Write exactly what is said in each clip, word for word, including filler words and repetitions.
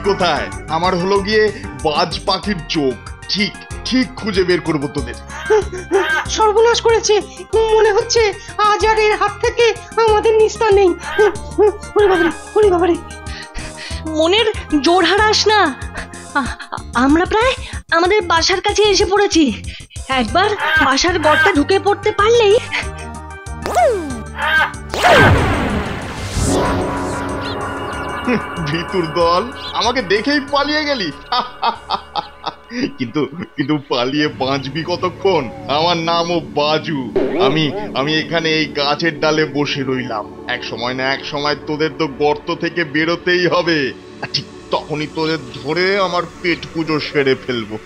কোথায়? আমার হলো গিয়ে বাজ পাখির চোখ। ঠিক ঠিক খুঁজে বের করবো তোদের। সর্বনাশ করেছে, মনে হচ্ছে আজ আর এর হাত থেকে আমাদের নিস্তার নেই। ওরে বাবারে, ওরে বাবারে, মনের জোর হারাস না। আমরা প্রায় আমাদের বাসার কাছে এসে পড়েছি। একবার বাসার গর্তে ঢুকে পড়তে পারলেই। ভিতুর দল, আমাকে দেখেই পালিয়ে গেলি। কিন্তু কিন্তু পালিয়ে বাঁচবি কতক্ষণ? আমার নামও বাজু। আমি আমি এখানে এই গাছের ডালে বসে রইলাম। এক সময় না এক সময় তোদের তো গর্ত থেকে বেরোতেই হবে। ঠিক তখনই তোদের ধরে আমার পেট পুজো সেরে ফেলবো।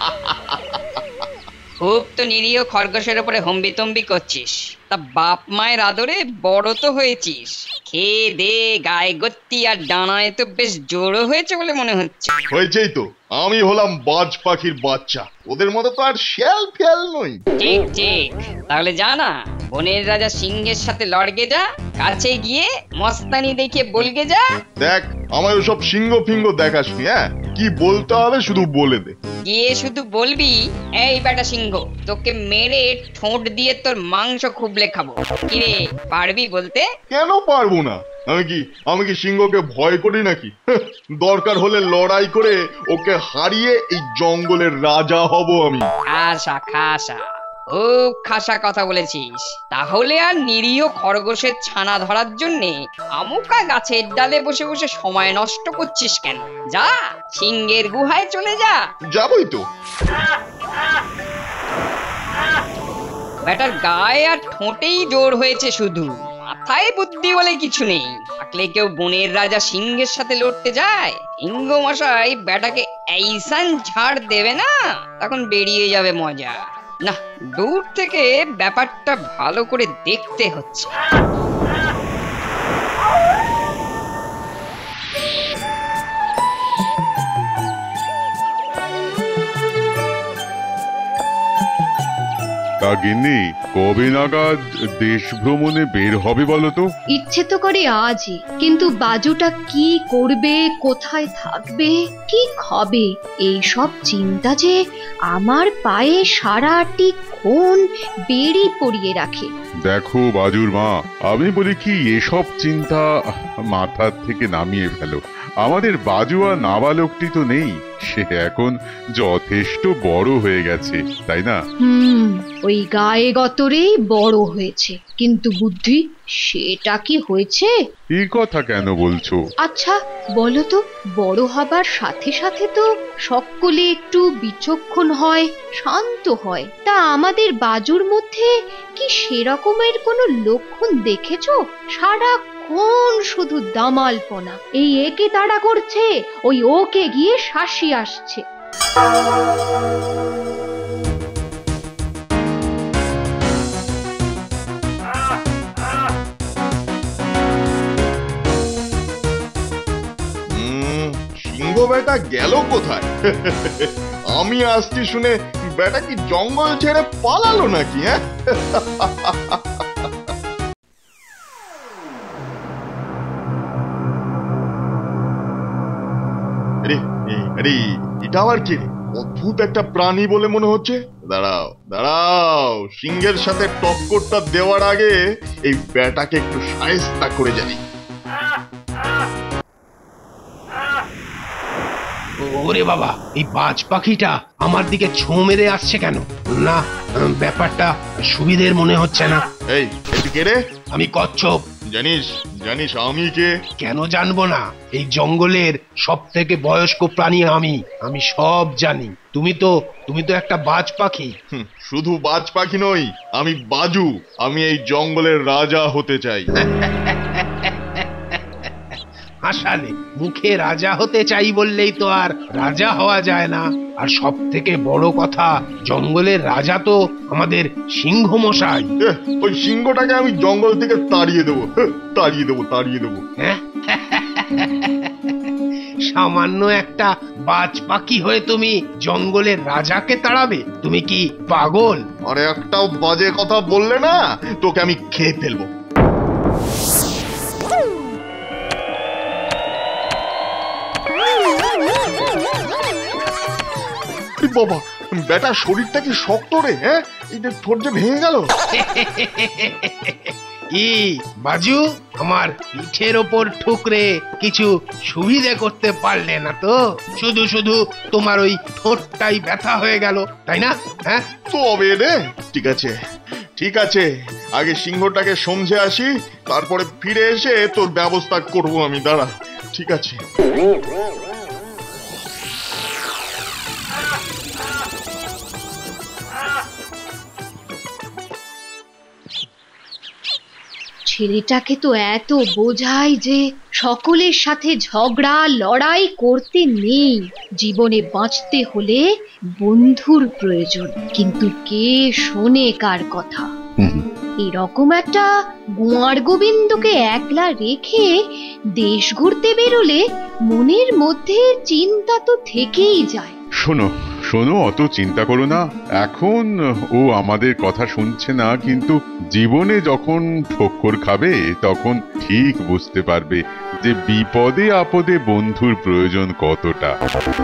খুব তো নিরীহ খরগোশের উপরে হম্বিতম্বি করছিস। তা বাপ মায়ের আদরে বড় তো হয়েছিস। খেয়ে দে, গায়ে গত্তি আর ডানায় তো বেশ জোরও হয়েছে বলে মনে হচ্ছে। হয়েছেই তো, আমি হলাম বাজ পাখির বাচ্চা। ওদের মতো তো আর শেয়াল ফেয়াল নই। ঠিক ঠিক, তাহলে জানা বনের রাজা সিংহের সাথে লড়গে যা। কাছে গিয়ে মস্তানি দেখে বলগে যা। দেখ, আমার ওসব সিংহ ফিঙ্গ দেখাসনি। হ্যাঁ, কি বলতে হবে শুধু বলে দে। গিয়ে শুধু বলবি, এই বেটা সিংহ, তোকে মেরে ঠোঁট দিয়ে তোর মাংস খুবলে খাবো। কিরে, পারবি বলতে? কেন পারবো না? আমি কি আমি কি সিংহকে ভয় করি নাকি? দরকার হলে লড়াই করে ওকে হারিয়ে এই জঙ্গলের রাজা হব আমি। খাসা খাসা, খুব খাসা কথা বলেছিস। তাহলে আর নিরীহ খরগোশের ছানা ধরার জন্যে আমুকা গাছের ডালে বসে বসে সময় নষ্ট করছিস কেন? যা, সিংহের গুহায় চলে যা। যাবই তো। বেটার গায়ে আর ঠোঁটেই জোর হয়েছে শুধু, মাথায় বুদ্ধি বলে কিছু নেই। থাকলে কেউ বনের রাজা সিংহের সাথে লড়তে যায়? সিংহ মশাই বেটাকে এইসান ঝাড় দেবে না, তখন বেরিয়ে যাবে মজা। না, দূর থেকে ব্যাপারটা ভালো করে দেখতে হচ্ছে। তা গিন্নি, কবে নাগাদ দেশ ভ্রমণে বের হবে বলো তো? ইচ্ছে তো করে আজই, কিন্তু বাজুটা কি করবে, কোথায় থাকবে, কি খাবে, এই সব চিন্তা যে আমার পায়ে সারাটি ক্ষণ বেড়ি পড়িয়ে রাখে। দেখো বাজুর মা, আমি বলি কি, এসব চিন্তা মাথার থেকে নামিয়ে ফেলো। আমাদের বাজু আর নাবালকটি তো নেই, সে এখন যথেষ্ট বড় হয়ে গেছে, তাই না? হুম, ওই গায়ে গতরেই বড় হয়েছে, কিন্তু বুদ্ধি সেটা কি হয়েছে? এই কথা কেন বলছো? আচ্ছা বলো তো, বড় হবার সাথে সাথে তো সকলে একটু বিচক্ষণ হয়, শান্ত হয়। তা আমাদের বাজুর মধ্যে কি সেরকমের কোনো লক্ষণ দেখেছো? সারা কোন শুধু দামালপনা, এই একে তাড়া করছে, ওই ওকে গিয়ে শাসি আসছে। সিংহ বেটা গেল কোথায়? আমি আসছি শুনে বেটা কি জঙ্গল ছেড়ে পালালো নাকি? হ্যাঁ, আরে এটা আবার কি? অদ্ভুত একটা প্রাণী বলে মনে হচ্ছে। দাঁড়াও দাঁড়াও, সিংহের সাথে টক্করটা দেওয়ার আগে এই বেটাকে একটু শায়েস্তা করে যাই। ওরে বাবা, এই বাজ পাখিটা আমার দিকে ছোঁ মেরে আসছে কেন? না, ব্যাপারটা সুবিধের মনে হচ্ছে না। এই কে রে? আমি কচ্ছপ। জানিস জানিস আমি কে? কেন জানবো না? এই জঙ্গলের সব থেকে বয়স্ক প্রাণী আমি আমি সব জানি। তুমি তো তুমি তো একটা বাজ পাখি। শুধু বাজ পাখি নই, আমি বাজু। আমি এই জঙ্গলের রাজা হতে চাই। হাসালে, মুখে রাজা হতে চাই বললেই তো আর রাজা হওয়া যায় না। আর সব থেকে বড় কথা, জঙ্গলের রাজা তো আমাদের সিংহ মশাই। ওই সিংহটাকে আমি জঙ্গল থেকে তাড়িয়ে দেবো, তাড়িয়ে দেবো তাড়িয়ে দেবো সামান্য একটা বাজ পাখি হয়ে তুমি জঙ্গলের রাজাকে তাড়াবে? তুমি কি পাগল? আরে একটাও বাজে কথা বললে না, তোকে আমি খেয়ে ফেলবো। বাবা, বেটা শরীরটা কি শক্ত রে, হ্যাঁ? এই যে ঠোঁট যে ভেঙে গেল। কি বাজু, আমার পিঠের ওপর ঠুকরে কিছু সুবিধে করতে পারলে না তো? শুধু শুধু তোমার ওই ঠোঁটটাই ব্যথা হয়ে গেল, তাই না? হ্যাঁ, তবে রে, ঠিক আছে ঠিক আছে, আগে সিংহটাকে সমঝে আসি, তারপরে ফিরে এসে তোর ব্যবস্থা করব আমি। দাঁড়া, ঠিক আছে। ছেলেটাকে তো এত বোঝাই যে সকলের সাথে ঝগড়া লড়াই করতে নেই, জীবনে বাঁচতে হলে বন্ধুর প্রয়োজন। কিন্তু কে শোনে কার কথা? এরকম একটা গোয়ার গোবিন্দকে একলা রেখে দেশ ঘুরতে বেরোলে মনের মধ্যে চিন্তা তো থেকেই যায়। শোনো শোনো, অত চিন্তা করো না। এখন ও আমাদের কথা শুনছে না, কিন্তু জীবনে যখন ঠক্কর খাবে তখন ঠিক বুঝতে পারবে যে বিপদে আপদে বন্ধুর প্রয়োজন কতটা।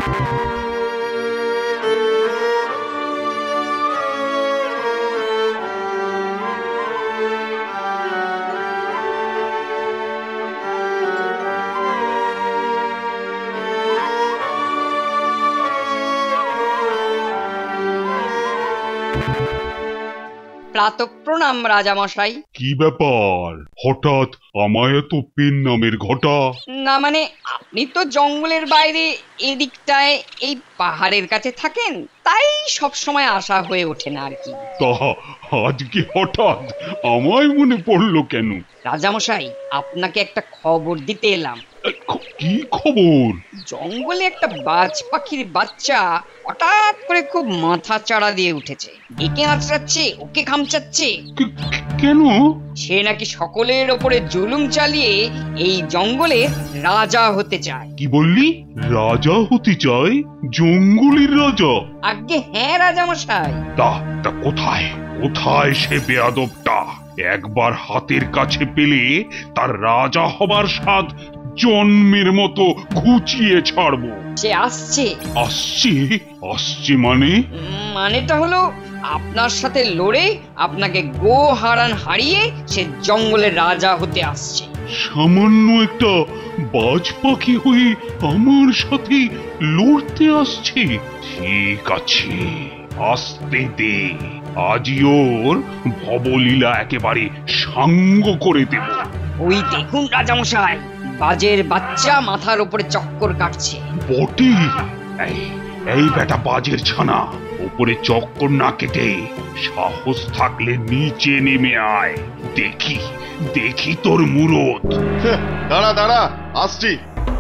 প্রাতঃপ্রণাম রাজামশাই। কি ব্যাপার, হঠাৎ আমায় এত পেন নামের ঘটা? না মানে, আপনি তো জঙ্গলের বাইরে এদিকটায় এই পাহাড়ের কাছে থাকেন, তাই সব সময় আসা হয়ে ওঠে না আর কি। তা আজকে হঠাৎ আমায় মনে পড়লো কেন? রাজামশাই, আপনাকে একটা খবর দিতে এলাম। কি খবর? জঙ্গলে একটা বাজ পাখির বাচ্চা হঠাৎ করে খুব মাথা চাড়া দিয়ে উঠেছে, একে আঁচড়াচ্ছে, ওকে খামচাচ্ছে। কেন? সে নাকি সকলের ওপরে জুলুম চালিয়ে এই জঙ্গলে রাজা হতে চায়। কি বললি? রাজা হতে চায়? জঙ্গলের রাজা? আজ্ঞে হ্যাঁ রাজামশাই। তা তা কোথায় কোথায় সে বেয়াদবটা? একবার হাতের কাছে পেলে তার রাজা হবার স্বাদ জন্মের মতো ঘুচিয়ে ছাড়বো। সে আসছে। আসছে? আসছে মানে? মানেটা হলো আপনার সাথে লড়ে আপনাকে গো হারান হারিয়ে সে জঙ্গলের রাজা হতে আসছে। সামান্য একটা বাজ পাখি হয়ে আমার সাথে লড়তে আসছে? ঠিক আছে, আসতে দে। আজই ওর ভবলীলা একেবারে সাঙ্গ করে দেব। ওই দেখুন রাজামশাই, বাজের বাচ্চা মাথার উপরে চক্কর কাটছে। বটে, এই এই বেটা বাজের ছানা, উপরে চক্কর না কেটে সাহস থাকলে নিচে নেমে আয়, দেখি দেখি তোর মুরত। দাঁড়া দাঁড়া, আসছি।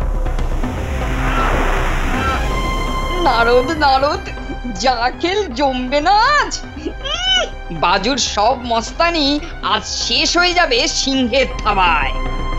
নারদ নারদ, যা খেল জমবে না আজ। বাজুর সব মস্তানি আজ শেষ হয়ে যাবে সিংহের থাবায়।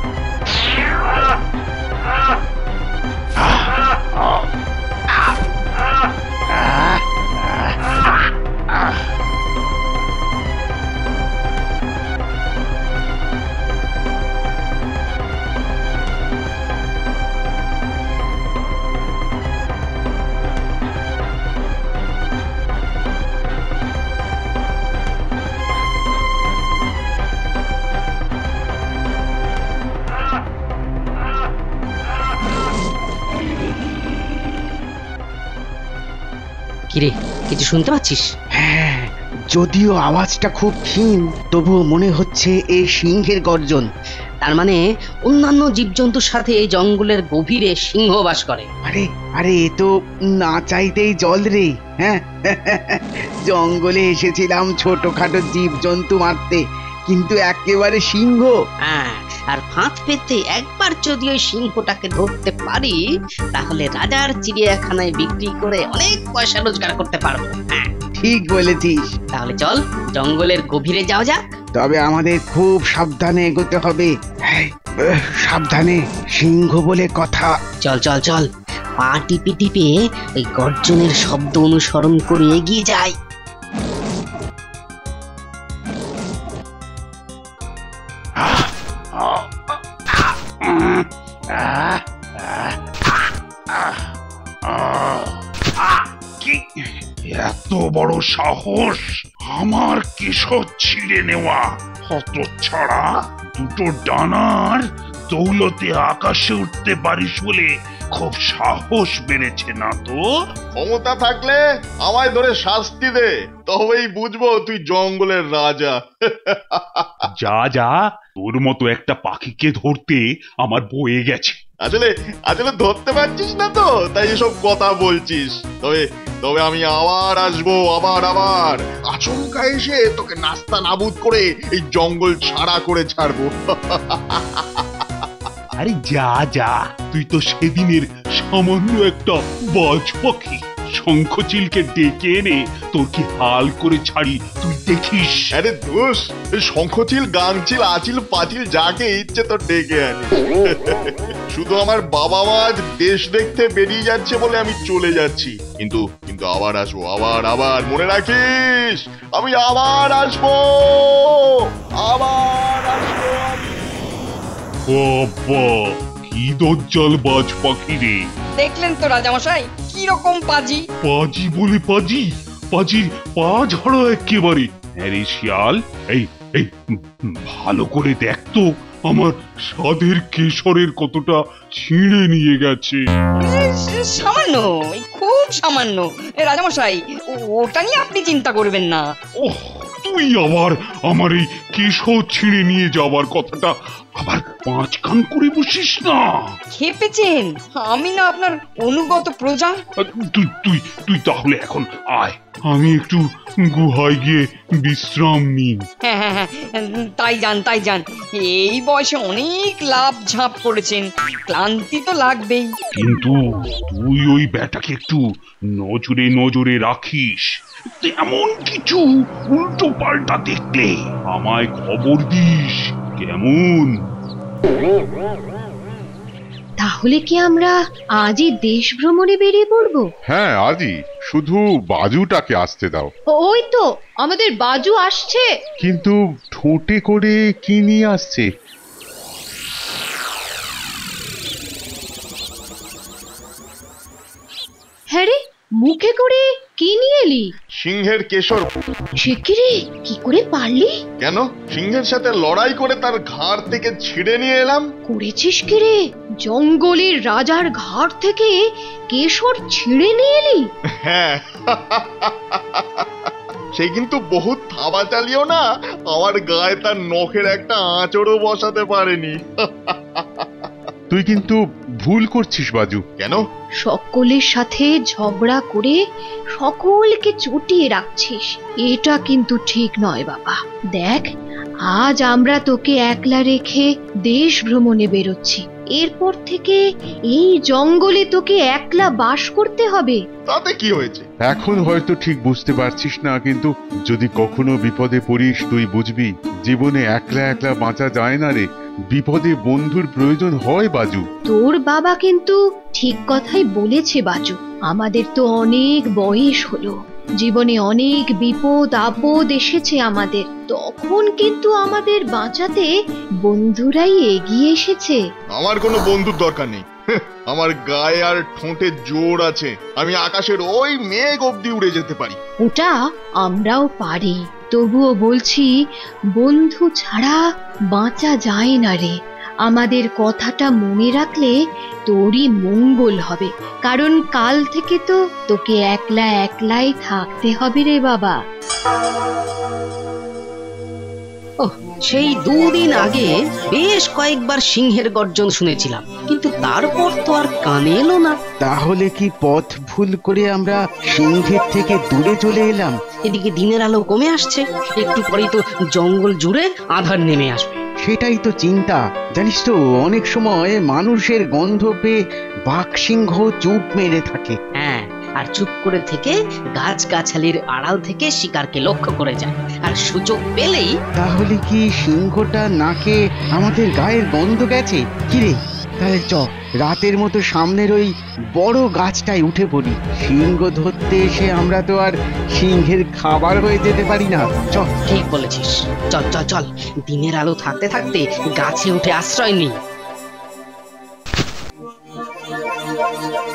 কিরে, কিছু শুনতে পাচ্ছিস? হ্যাঁ, যদিও আওয়াজটা খুব ক্ষীণ, তবুও মনে হচ্ছে এই সিংহের গর্জন। তার মানে অন্যান্য জীবজন্তুর সাথে এই জঙ্গলের গভীরে সিংহ বাস করে। আরে আরে, এ তো না চাইতেই জল রে। হ্যাঁ, জঙ্গলে এসেছিলাম ছোটখাটো জীবজন্তু মারতে, কিন্তু একেবারে সিংহ। হ্যাঁ, আর ফাঁদ পেতে একবার যদি ওই সিংহটাকে ধরতে পারি, তাহলে রাজার চিড়িয়াখানায় বিক্রি করে অনেক পয়সা রোজগার করতে পারবো। হ্যাঁ, ঠিক বলেছিস। তাহলে চল জঙ্গলের গভীরে যাওয়া যাক। তবে আমাদের খুব সাবধানে এগোতে হবে। সাবধানে, সিংহ বলে কথা। চল চল চল, পা টিপে টিপে ওই গর্জনের শব্দ অনুসরণ করে এগিয়ে যাই। আহ, আহ, কি এত বড় সাহস আমার কেশর ছিঁড়ে নেওয়া! হতচ্ছাড়া, দুটো ডানার দৌলতে আকাশে উঠতে পারিস বলে খুব সাহস বেড়েছে না তো? ক্ষমতা থাকলে আমায় ধরে শাস্তি দে, তবেই বুঝবো তুই জঙ্গলের রাজা। যা যা, তোর মতো একটা পাখিকে ধরতে আমার বয়ে গেছে। আসলে আসলে ধরতে পারছিস না তো, তাই এসব কথা বলছিস। তবে তবে আমি আবার আসবো, আবার আবার আচমকা এসে তোকে নাস্তা নাবুদ করে এই জঙ্গল ছাড়া করে ছাড়বো। আরে যা যা, তুই তো সেদিনের সামান্য একটা বাজ পাখি। শঙ্খচিলকে ডেকে এনে তোর কি হাল করে ছাড়ি তুই দেখিস। আরে দোষ, শঙ্খচিল গাংচিল আচিল পাচিল যাকে ইচ্ছে তো ডেকে আনি। শুধু আমার বাবা মা আজ দেশ দেখতে বেরিয়ে যাচ্ছে বলে আমি চলে যাচ্ছি, কিন্তু কিন্তু আবার আসবো, আবার আবার মনে রাখিস, আমি আবার আসবো, আবার আসবো। বাবা, কি দজ্জাল বাজ পাখি রে! দেখলেন তো রাজামশাই কি রকম পাজি। পাজি বলে পাজি, পাজির পা ঝাড়া একেবারে। আরে শিয়াল, এই এই ভালো করে দেখ তো আমার স্বাদের কেশরের কতটা ছিঁড়ে নিয়ে গেছে। সামান্য, খুব সামান্য রাজামশাই, ওটা নিয়ে আপনি চিন্তা করবেন না। ওহ, তুই আবার আমার এই কেশর ছিঁড়ে নিয়ে যাবার কথাটা আবার পাঁচ কান করে বসিস না। খেপেছেন? আমি না আপনার অনুগত প্রজা। তুই তুই তুই তাহলে এখন আয়, আমি একটু গুহায় গিয়ে বিশ্রাম নিই। হ্যাঁ হ্যাঁ হ্যাঁ, তাই যান তাই যান। এই বয়সে অনেক লাভ ঝাঁপ করেছেন, ক্লান্তি তো লাগবেই। কিন্তু তুই ওই ব্যাটাকে একটু নজরে নজরে রাখিস। তেমন কিছু উল্টো পাল্টা দেখলে আমায় খবর দিস, কেমন? তাহলে কি আমরা আজই দেশ ভ্রমণে বেরিয়ে পড়বো? হ্যাঁ, আজই। শুধু বাজুটাকে আসতে দাও। ওই তো আমাদের বাজু আসছে। কিন্তু ঠোঁটে করে কি নিয়ে আসছে? হ্যাঁ রে, মুখে করে কি নিয়ে এলি? সিংহের কেশর। সে কি রে, কি করে পারলি? কেন, সিংহের সাথে লড়াই করে তার ঘাড় থেকে ছিঁড়ে নিয়ে এলাম। করেছিস কি রে? জঙ্গলের রাজার ঘাড় থেকে কেশর ছিঁড়ে নিয়ে এলি? হ্যাঁ, সে কিন্তু বহুত থাবা চালিয়েও না আমার গায়ে তার নখের একটা আঁচড়ও বসাতে পারেনি। তুই কিন্তু ভুল করছিস বাজু। কেন? সকলের সাথে ঝগড়া করে সকলকে চটিয়ে রাখছিস, এটা কিন্তু ঠিক নয় বাবা। দেখ, আজ আমরা তোকে একলা রেখে দেশ ভ্রমণে বেরোচ্ছি। এরপর থেকে এই জঙ্গলে তোকে একলা বাস করতে হবে। তাতে কি হয়েছে? এখন হয়তো ঠিক বুঝতে পারছিস না, কিন্তু যদি কখনো বিপদে পড়িস তুই বুঝবি জীবনে একলা একলা বাঁচা যায় না রে। বিপদে বন্ধুর প্রয়োজন হয় বাজু। তোর বাবা কিন্তু ঠিক কথাই বলেছে বাজু। আমাদের তো অনেক বয়স হলো, জীবনে অনেক বিপদ আপদ এসেছে আমাদের, তখন কিন্তু আমাদের বাঁচাতে বন্ধুরাই এগিয়ে এসেছে। আমার কোনো বন্ধুর দরকার নেই। আমার গায়ে আর ঠোঁটে জোর আছে, আমি আকাশের ওই মেঘ অবধি উড়ে যেতে পারি। ওটা আমরাও পারি, তবুও বলছি বন্ধু ছাড়া বাঁচা যায় না রে। আমাদের কথাটা মনে রাখলে তোরই মঙ্গল হবে, কারণ কাল থেকে তো তোকে একলা একলাই থাকতে হবে রে বাবা। ওহ, সেই দুদিন আগে বেশ কয়েকবার সিংহের গর্জন শুনেছিলাম, কিন্তু তারপর তো আর কানে এলো না। তাহলে কি পথ ভুল করে আমরা সিংহের থেকে দূরে চলে এলাম? এদিকে দিনের আলো কমে আসছে, একটু পরেই তো জঙ্গল জুড়ে আধার নেমে আসবে। সেটাই তো চিন্তা। জানিস তো, অনেক সময় মানুষের গন্ধ পেয়ে বাঘ সিংহ চুপ মেরে থাকে। হ্যাঁ, আর চুপ করে থেকে গাছ গাছালির আড়াল থেকে শিকারকে লক্ষ্য করে যায়, আর সুযোগ পেলেই। তাহলে কি সিংহটা নাকে আমাদের গায়ের গন্ধ গেছে? কিরে, তাহলে চ, রাতের মতো সামনের ওই বড় গাছটায় উঠে পড়ি। সিংহ ধরতে এসে আমরা তো আর সিংহের খাবার হয়ে যেতে পারি না। চল। ঠিক বলেছিস, চল চল চল, দিনের আলো থাকতে থাকতে গাছে উঠে আশ্রয় নিই।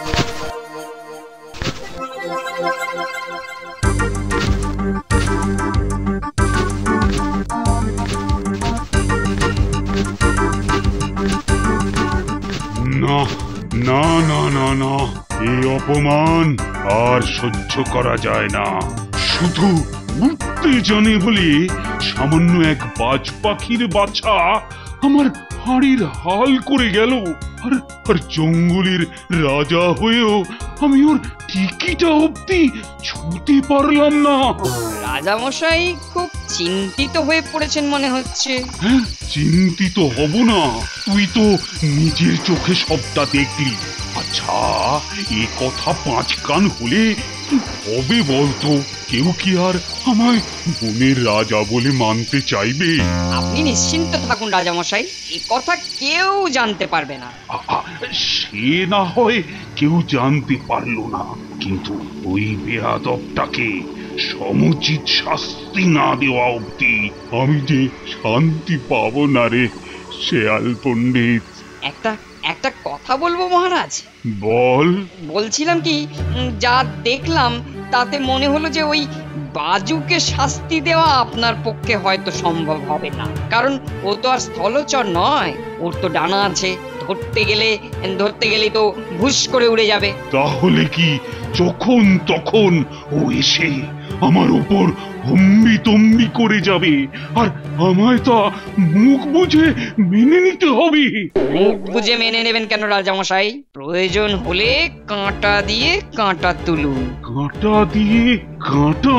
না না না না না, এই অপমান আর সহ্য করা যায় না। শুধু উঠতে জানে বলে সামান্য এক বাজ পাখির বাচ্চা আমার হাড়ির হাল করে গেল, আর আর জঙ্গলের রাজা হয়েও আমি ওর টিকিটা অব্দি ছুঁতে পারলাম না। রাজামশাই খুব চিন্তিত হয়ে পড়েছেন মনে হচ্ছে। হ্যাঁ, চিন্তিত হব না? তুই তো নিজের চোখে সবটা দেখলি। আচ্ছা, এ কথা পাঁচ কান হলে কি হবে বলতো? কেউ কি আর আমায় বনের রাজা বলে মানতে চাইবে? আপনি নিশ্চিন্ত থাকুন রাজামশাই, এ কথা কেউ জানতে পারবে না। আ- আ, সে না হয় কেউ জানতে পারলো না, কিন্তু ওই বেয়াদবটাকে সমুচিত শাস্তি না দেওয়া অবধি আমি যে শান্তি পাবো না রে শেয়াল পণ্ডিত। একটা একটা কথা বলবো মহারাজ? বল। বলছিলাম কি, উম, যা দেখলাম তাতে মনে হলো যে ওই বাজুকে শাস্তি দেওয়া আপনার পক্ষে হয়তো সম্ভব হবে না, কারণ ও তো আর স্থলচর নয়, ওর তো ডানা আছে, ধরতে গেলে ধরতে গেলে তো ভুস করে উড়ে যাবে। তাহলে কি যখন তখন ও এসে আমার উপর হম্বি তম্বি করে যাবে, আর আমায় তা মুখ বুঝে মেনে নিতে হবে? মুখ বুঝে মেনে নেবেন কেন রাজামশাই? প্রয়োজন হলে কাঁটা দিয়ে কাঁটা তুলুন। কাঁটা দিয়ে কাঁটা?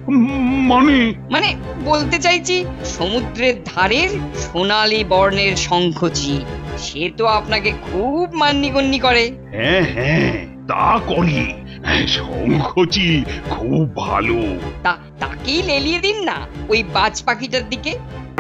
মানে মানে বলতে চাইছি, সমুদ্রের ধারের সোনালী বর্ণের শঙ্খচি, সে তো আপনাকে খুব মান্যিগণ্যি করে। হ্যাঁ হ্যাঁ, তা করি। শঙ্খচি খুব ভালো। তা তাকেই লেলিয়ে দিন না ওই বাজ পাখিটার দিকে।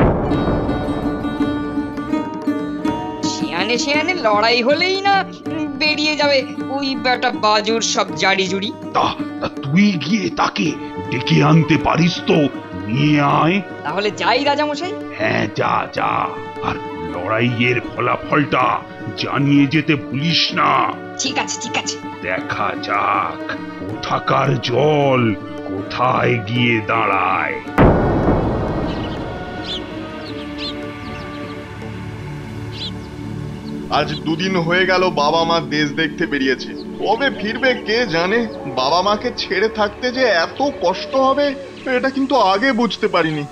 শিয়ানে শিয়ানে লড়াই হলেই না উম, বেরিয়ে যাবে ওই বেটা বাজুর সব জাড়ি জুড়ি। তা তা তুই গিয়ে তাকে ডেকে আনতে পারিস তো? নিয়ে আয়। তাহলে যাই রাজামশাই। হ্যাঁ, যা যা, আর লড়াইয়ের ফলাফলটা জানিয়ে যেতে ভুলিস না। ঠিক আছে ঠিক আছে। দেখা যাক কোথাকার জল কোথায় গিয়ে দাঁড়ায়। আজ দুদিন হয়ে গেল বাবা মা দেশ দেখতে বেরিয়েছে, কবে ফিরবে কে জানে। বাবা মাকে ছেড়ে থাকতে যে এত কষ্ট হবে এটা কিন্তু আগে বুঝতে পারিনি।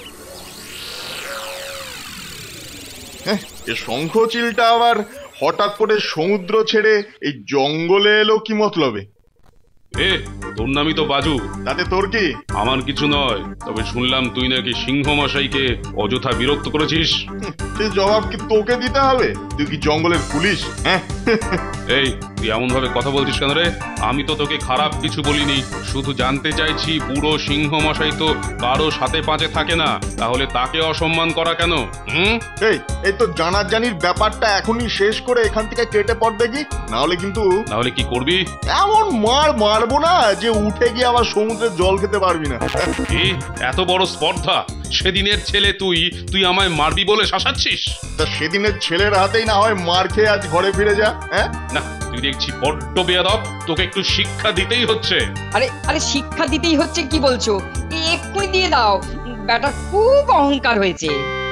হ্যাঁ, এ শঙ্খচিলটা আবার হঠাৎ করে সমুদ্র ছেড়ে এই জঙ্গলে এলো কি মতলবে? এ তোর নামই তো বাজু। তাতে তোর কি? আমার কিছু নয়, তবে শুনলাম তুই নাকি সিংহ মশাইকে অযথা বিরক্ত করেছিস। সে জবাব কি তোকে দিতে হবে? তুই কি জঙ্গলের পুলিশ? হ্যাঁ, এই তুই এমন ভাবে কথা বলছিস কেন রে? আমি তো তোকে খারাপ কিছু বলিনি, শুধু জানতে চাইছি বুড়ো সিংহ মশাই তো কারো সাথে পাঁচে থাকে না, তাহলে তাকে অসম্মান করা কেন? হুম, এই এই তো জানার জানির ব্যাপারটা এখনই শেষ করে এখান থেকে কেটে পড় দেখি, না হলে কিন্তু তাহলে কি করবি? এমন মার মারবো না যে উঠে গিয়ে আবার সমুদ্রের জল খেতে পারবি না। কি এত বড় স্পর্ধা? সেদিনের ছেলে তুই তুই আমায় মারবি বলে শাসাচ্ছিস? তা সেদিনের ছেলের হাতেই না হয় মার খেয়ে আজ ঘরে ফিরে যা। হ্যাঁ না, তুই দেখছি বড্ড বেয়াদব, তোকে একটু শিক্ষা দিতেই হচ্ছে। আরে আরে শিক্ষা দিতেই হচ্ছে কি বলছো? এই এক্ষুনি দিয়ে দাও, বেটা খুব অহংকার হয়েছে।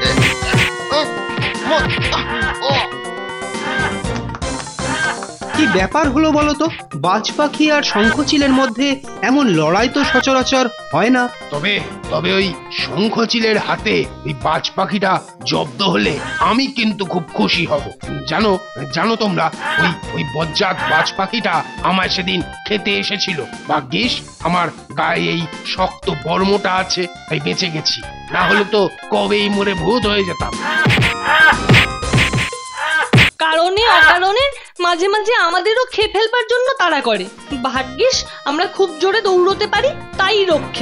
কি ব্যাপার হলো বলো তো? বাজ পাখি আর শঙ্খচিলের মধ্যে এমন লড়াই তো সচরাচর হয় না। তবে তবে ওই শঙ্খচিলের হাতে ওই বাজ পাখিটা জব্দ হলে আমি কিন্তু খুব খুশি হব। জানো জানো তোমরা, ওই ওই বজ্জাত বাজ পাখিটা আমায় সেদিন খেতে এসেছিল। ভাগ্যিস আমার গায়ে এই শক্ত বর্মটা আছে, তাই বেঁচে গেছি, না হলে তো কবেই মরে ভূত হয়ে যেতাম। কারণে অকারণে মাঝে মাঝে আমাদেরও খেয়ে ফেলবার জন্য তাড়া করে। ভাগ্যিস আমরা খুব জোরে দৌড়তে পারি, তাই রক্ষে।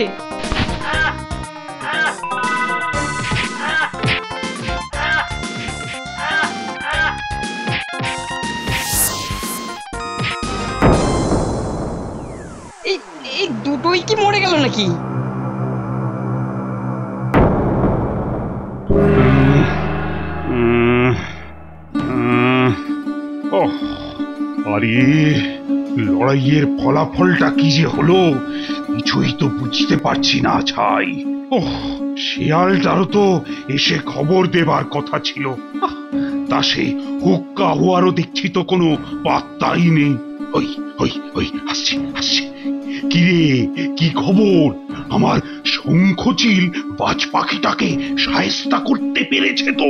এই এই দুটোই কি মরে গেল নাকি? আরে লড়াইয়ের ফলাফলটা কি যে হলো কিছুই তো বুঝতে পারছি না ছাই। ওহ, শিয়ালটারও তো এসে খবর দেবার কথা ছিল, আহ, তা সে হুক্কা হওয়ারও দেখছি তো কোনো পাত্তাই নেই। ওই ওই ওই আসছে আসছে। কি রে, কি খবর? আমার শঙ্খচিল বাজ পাখিটাকে শায়েস্তা করতে পেরেছে তো?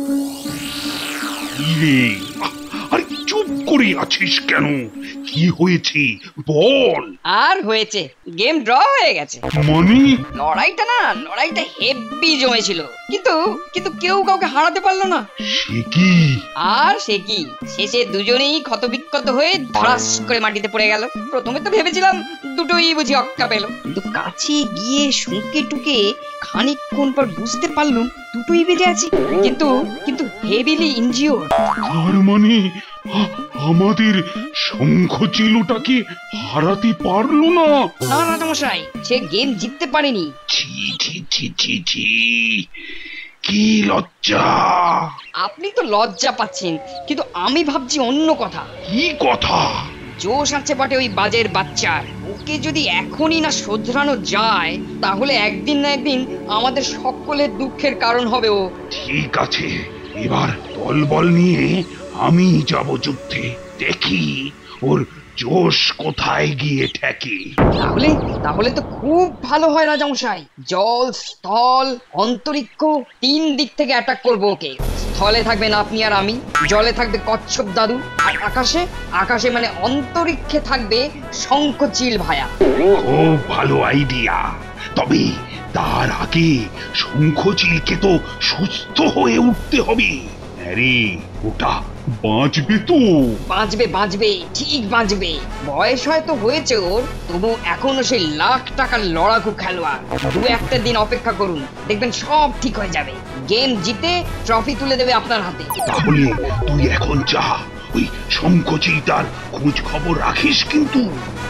কি রে, আরে চুপ করে আছিস কেন? কি হয়েছে বল। আর হয়েছে, গেম ড্র হয়ে গেছে। মানে লড়াইটা না লড়াইটা হেভি জমেছিল, কিন্তু কিন্তু কেউ কাউকে হারাতে পারলো না। সে কি? আর সে কি, শেষে দুজনেই ক্ষতবিক্ষত হয়ে ধরাস করে মাটিতে পড়ে গেল। প্রথমে তো ভেবেছিলাম দুটোই বুঝি অক্কা পেল, কিন্তু কাছে গিয়ে শুঁকে টুকে খানিকক্ষণ পর বুঝতে পারলুম দুটোই বেঁচে আছে, কিন্তু কিন্তু হেভিলি ইনজিওর। তার মানে আ- আমাদের শঙ্খচিলটাকে হারাতে পারলো না? না রাজামশাই, সে গেম জিততে পারেনি। ছি ছি ছি ছি ছি, কি লজ্জা! আপনি তো লজ্জা পাচ্ছেন, কিন্তু আমি ভাবছি অন্য কথা। কি কথা? জোশ আছে বটে ওই বাজের বাচ্চার, ওকে যদি এখনই না শোধরানো যায় তাহলে একদিন না একদিন আমাদের সকলের দুঃখের কারণ হবে ও। ঠিক আছে, এবার দলবল নিয়ে আমি যাব যুদ্ধে, দেখি ওর জোশ কোথায় গিয়ে ঠেকে। তাহলে তাহলে তো খুব ভালো হয় রাজামশাই। জল, স্থল, অন্তরিক্ষ তিন দিক থেকে অ্যাটাক করবো ওকে। স্থলে থাকবেন আপনি আর আমি, জলে থাকবে কচ্ছপ দাদু, আর আকাশে আকাশে মানে অন্তরিক্ষে থাকবে শঙ্খচিল ভায়া। খুব ভালো আইডিয়া, তবে তার আগে শঙ্খচিলকে তো সুস্থ হয়ে উঠতে হবে। আরে ওটা বাঁচবে তো? বাঁচবে বাঁচবে, ঠিক বাঁচবে। বয়স হয়তো হয়েছে ওর, তবু এখনো সেই লাখ টাকার লড়াকু খেলোয়াড়। দু একটা দিন অপেক্ষা করুন, দেখবেন সব ঠিক হয়ে যাবে। গেম জিতে ট্রফি তুলে দেবে আপনার হাতে। তাহলে তুই এখন যা, ওই শঙ্খচিলটার খোঁজ খবর রাখিস কিন্তু।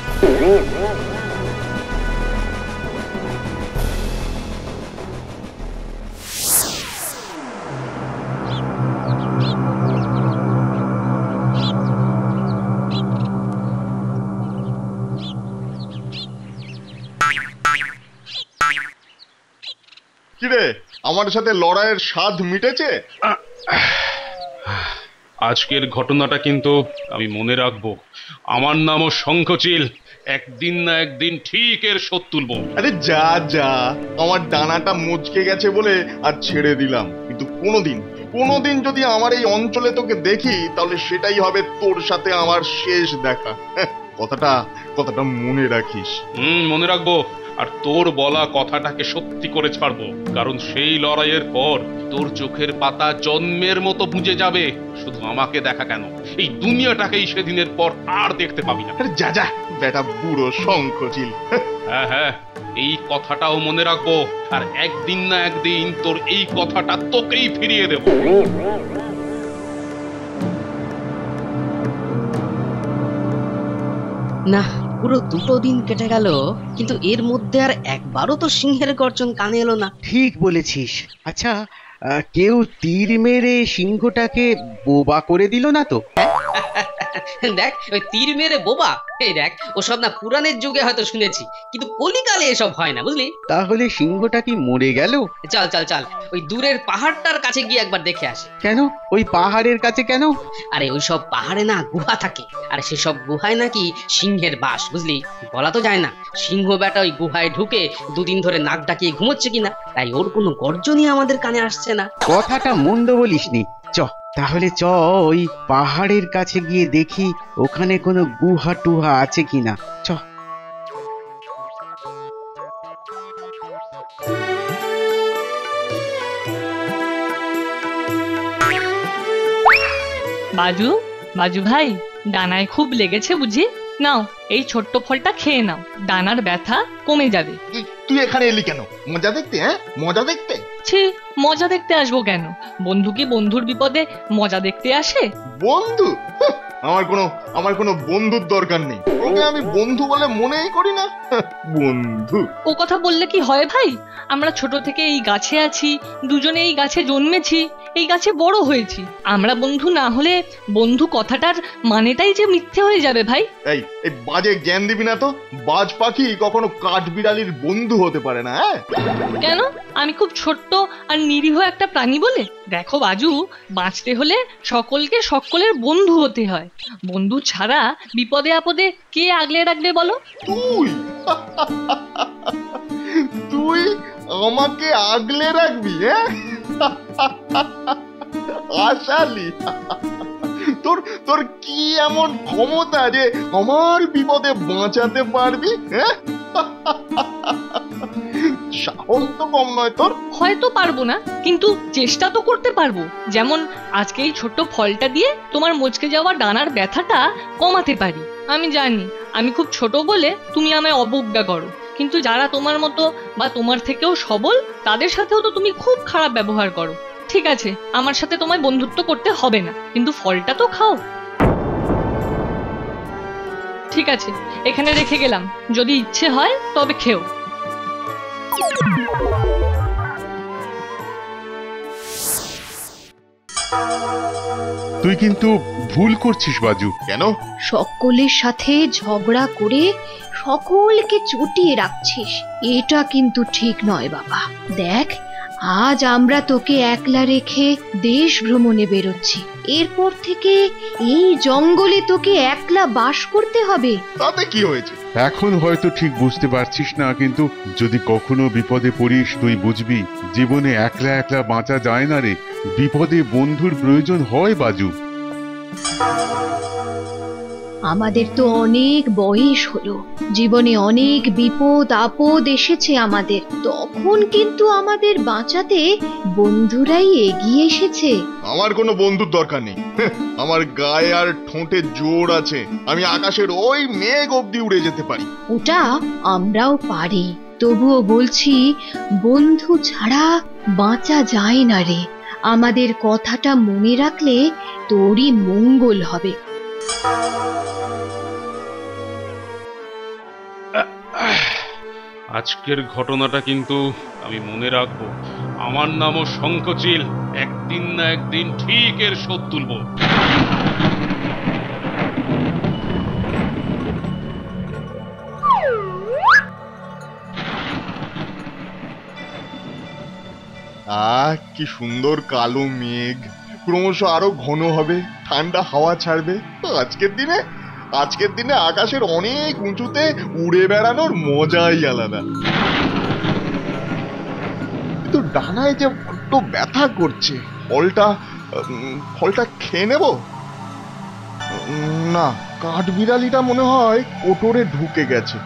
কিরে, আমার সাথে লড়াইয়ের স্বাদ মিটেছে? আজকের ঘটনাটা কিন্তু আমি মনে রাখবো। আমার নামও শঙ্খচিল, একদিন না একদিন ঠিক এর শোধ তুলবো। আরে যা যা, আমার ডানাটা মুচকে গেছে বলে আর ছেড়ে দিলাম, কিন্তু কোনোদিন কোনোদিন যদি আমার এই অঞ্চলে তোকে দেখি তাহলে সেটাই হবে তোর সাথে আমার শেষ দেখা। কথাটা কথাটা মনে রাখিস। হুম, মনে রাখবো। আর তোর বলা কথাটাকে সত্যি করে ছাড়বো, কারণ সেই লড়াইয়ের পর তোর চোখের পাতা জন্মের মতো বুঝে যাবে। শুধু আমাকে দেখা কেন, এই দুনিয়াটাকেই সেদিনের পর আর দেখতে পাবি না। আরে যা যা, বেটা বুড়ো শঙ্খচিল। হ্যাঁ হ্যাঁ, এই কথাটাও মনে রাখবো। আর একদিন না একদিন তোর এই কথাটা তোকেই ফিরিয়ে দেব। না, পুরো দুটো দিন কেটে গেল, কিন্তু এর মধ্যে আর একবারও তো সিংহের গর্জন কানে এলো না। ঠিক বলেছিস। আচ্ছা, আহ, কেউ তীর মেরে সিংহটাকে বোবা করে দিল না তো? দেখ, ওই তীর মেরে বোবা, এই দেখ, ওসব না পুরাণের যুগে হয়তো শুনেছি, কিন্তু কলিকালে এসব হয় না, বুঝলি? তাহলে সিংহটা কি মরে গেল? চল চল চল, ওই দূরের পাহাড়টার কাছে গিয়ে একবার দেখে আসে। কেন? ওই পাহাড়ের কাছে কেন? আরে ওইসব পাহাড়ে না গুহা থাকে, আর সেসব গুহায় নাকি সিংহের বাস, বুঝলি? বলা তো যায় না, সিংহ বেটা ওই গুহায় ঢুকে দুদিন ধরে নাক ডাকিয়ে ঘুমোচ্ছে কিনা, তাই ওর কোনো গর্জনই আমাদের কানে আসছে না। কথাটা মন্দ বলিসনি। চ তাহলে চ, ওই পাহাড়ের কাছে গিয়ে দেখি ওখানে কোনো গুহা টুহা আছে কিনা। চ। বাজু, বাজু ভাই, ডানায় খুব লেগেছে বুঝি? নাও, এই ছোট্ট ফলটা খেয়ে নাও, ডানার ব্যথা কমে যাবে। তুই- তুই এখানে এলি কেন? মজা দেখতে? হ্যাঁ, মজা দেখতে? ছি, মজা দেখতে আসবো কেন? বন্ধু কি বন্ধুর বিপদে মজা দেখতে আসে? বন্ধু? হুঁ, আমার কোনো আমার কোনো বন্ধুর দরকার নেই। ও তোকে আমি বন্ধু বলে মনেই করি না। বন্ধু ও কথা বললে কি হয় ভাই? আমরা ছোট থেকে এই গাছে আছি, দুজনে এই গাছে জন্মেছি, এই গাছে বড় হয়েছি। আমরা বন্ধু না হলে বন্ধু কথাটার মানেটাই যে মিথ্যে হয়ে যাবে ভাই। এই এই বাজে জ্ঞান দিবি না তো। বাজ পাখি কখনো কাঠবিড়ালির বন্ধু হতে পারে না। হ্যাঁ কেন? আমি খুব ছোট্ট আর নিরীহ একটা প্রাণী বলে? দেখো বাজু, বাঁচতে হলে সকলকে সকলের বন্ধু হতে হয়। বন্ধু ছাড়া বিপদে আপদে কে আগলে রাখবে বলো? তুই তুই আমাকে আগলে রাখবি? হ্যাঁ আশালি, তোর তোর কি এমন ক্ষমতা যে আমার বিপদে বাঁচাতে পারবি? হ্যাঁ সাহস তো কম নয় তোর। হয়তো পারবো না, কিন্তু চেষ্টা তো করতে পারবো। যেমন আজকে এই ছোট্ট ফলটা দিয়ে তোমার মচকে যাওয়া ডানার ব্যথাটা কমাতে পারি। আমি জানি আমি খুব ছোট বলে তুমি আমায় অবজ্ঞা করো, কিন্তু যারা তোমার মতো বা তোমার থেকেও সবল তাদের সাথেও তো তুমি খুব খারাপ ব্যবহার করো। ঠিক আছে, আমার সাথে তোমায় বন্ধুত্ব করতে হবে না, কিন্তু ফলটা তো খাও। ঠিক আছে, এখানে রেখে গেলাম, যদি ইচ্ছে হয় তবে খেও। তুই কিন্তু ভুল করছিস বাজু। কেন? সকলের সাথে ঝগড়া করে সকলকে চটিয়ে রাখছিস, এটা কিন্তু ঠিক নয় বাবা। দেখ, আজ আমরা তোকে একলা রেখে দেশ ভ্রমণে বেরোচ্ছি। এরপর থেকে এই জঙ্গলে তোকে একলা বাস করতে হবে। তাতে কি হয়েছে? এখন হয়তো ঠিক বুঝতে পারছিস না, কিন্তু যদি কখনো বিপদে পড়িস তুই বুঝবি জীবনে একলা একলা বাঁচা যায় না রে। বিপদে বন্ধুর প্রয়োজন হয় বাজু। আমাদের তো অনেক বয়স হলো, জীবনে অনেক বিপদ আপদ এসেছে আমাদের, তখন কিন্তু আমাদের বাঁচাতে বন্ধুরাই এগিয়ে এসেছে। আমার কোনো বন্ধুর দরকার নেই। আমার গায়ে আর ঠোঁটে জোর আছে, আমি আকাশের ওই মেঘ অবধি উড়ে যেতে পারি। ওটা আমরাও পারি, তবুও বলছি বন্ধু ছাড়া বাঁচা যায় না রে। আমাদের কথাটা মনে রাখলে তোরই মঙ্গল হবে। আজকের ঘটনাটা কিন্তু আমি মনে রাখবো। আমার নামও শঙ্খচিল, একদিন না একদিন ঠিক এর শোধ তুলব। আহ কি সুন্দর কালো মেঘ, ক্রমশ আরো ঘন হবে, ঠান্ডা হাওয়া ছাড়বে। আজকের দিনে আজকের দিনে আকাশের অনেক উঁচুতে উড়ে বেড়ানোর মজাই আলাদা। কিন্তু ডানায় যে বড্ড ব্যথা করছে। ফলটা ফলটা খেয়ে নেব না, কাঠবিড়ালিটা মনে হয় কোটরে ঢুকে গেছে।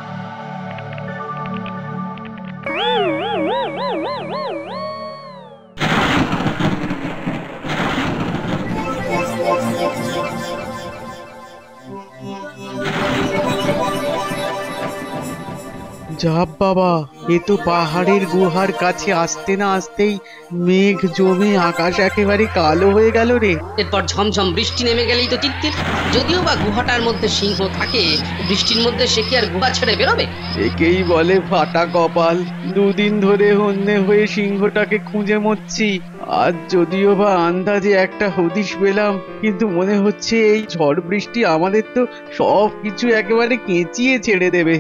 যাব বাবা, এ তো পাহাড়ের গুহার কাছে আসতে না আসতেই মেঘ জমে আকাশ একেবারে কালো হয়ে গেল রে। এরপর ঝমঝম বৃষ্টি নেমে গেলেই তো টিকটিক। যদিও বা গুহাটার মধ্যে সিংহ থাকে, বৃষ্টির মধ্যে সে কি আর গুহা ছেড়ে বেরোবে? একেই বলে ফাটা কপাল। দুদিন ধরে হন্যে হয়ে সিংহটাকে খুঁজে মরছি। আজ যদিও বা আন্দাজে একটা হদিশ পেলাম, কিন্তু মনে হচ্ছে এই ঝড় বৃষ্টি আমাদের তো সব কিছু একেবারে কেঁচিয়ে ছেড়ে দেবে।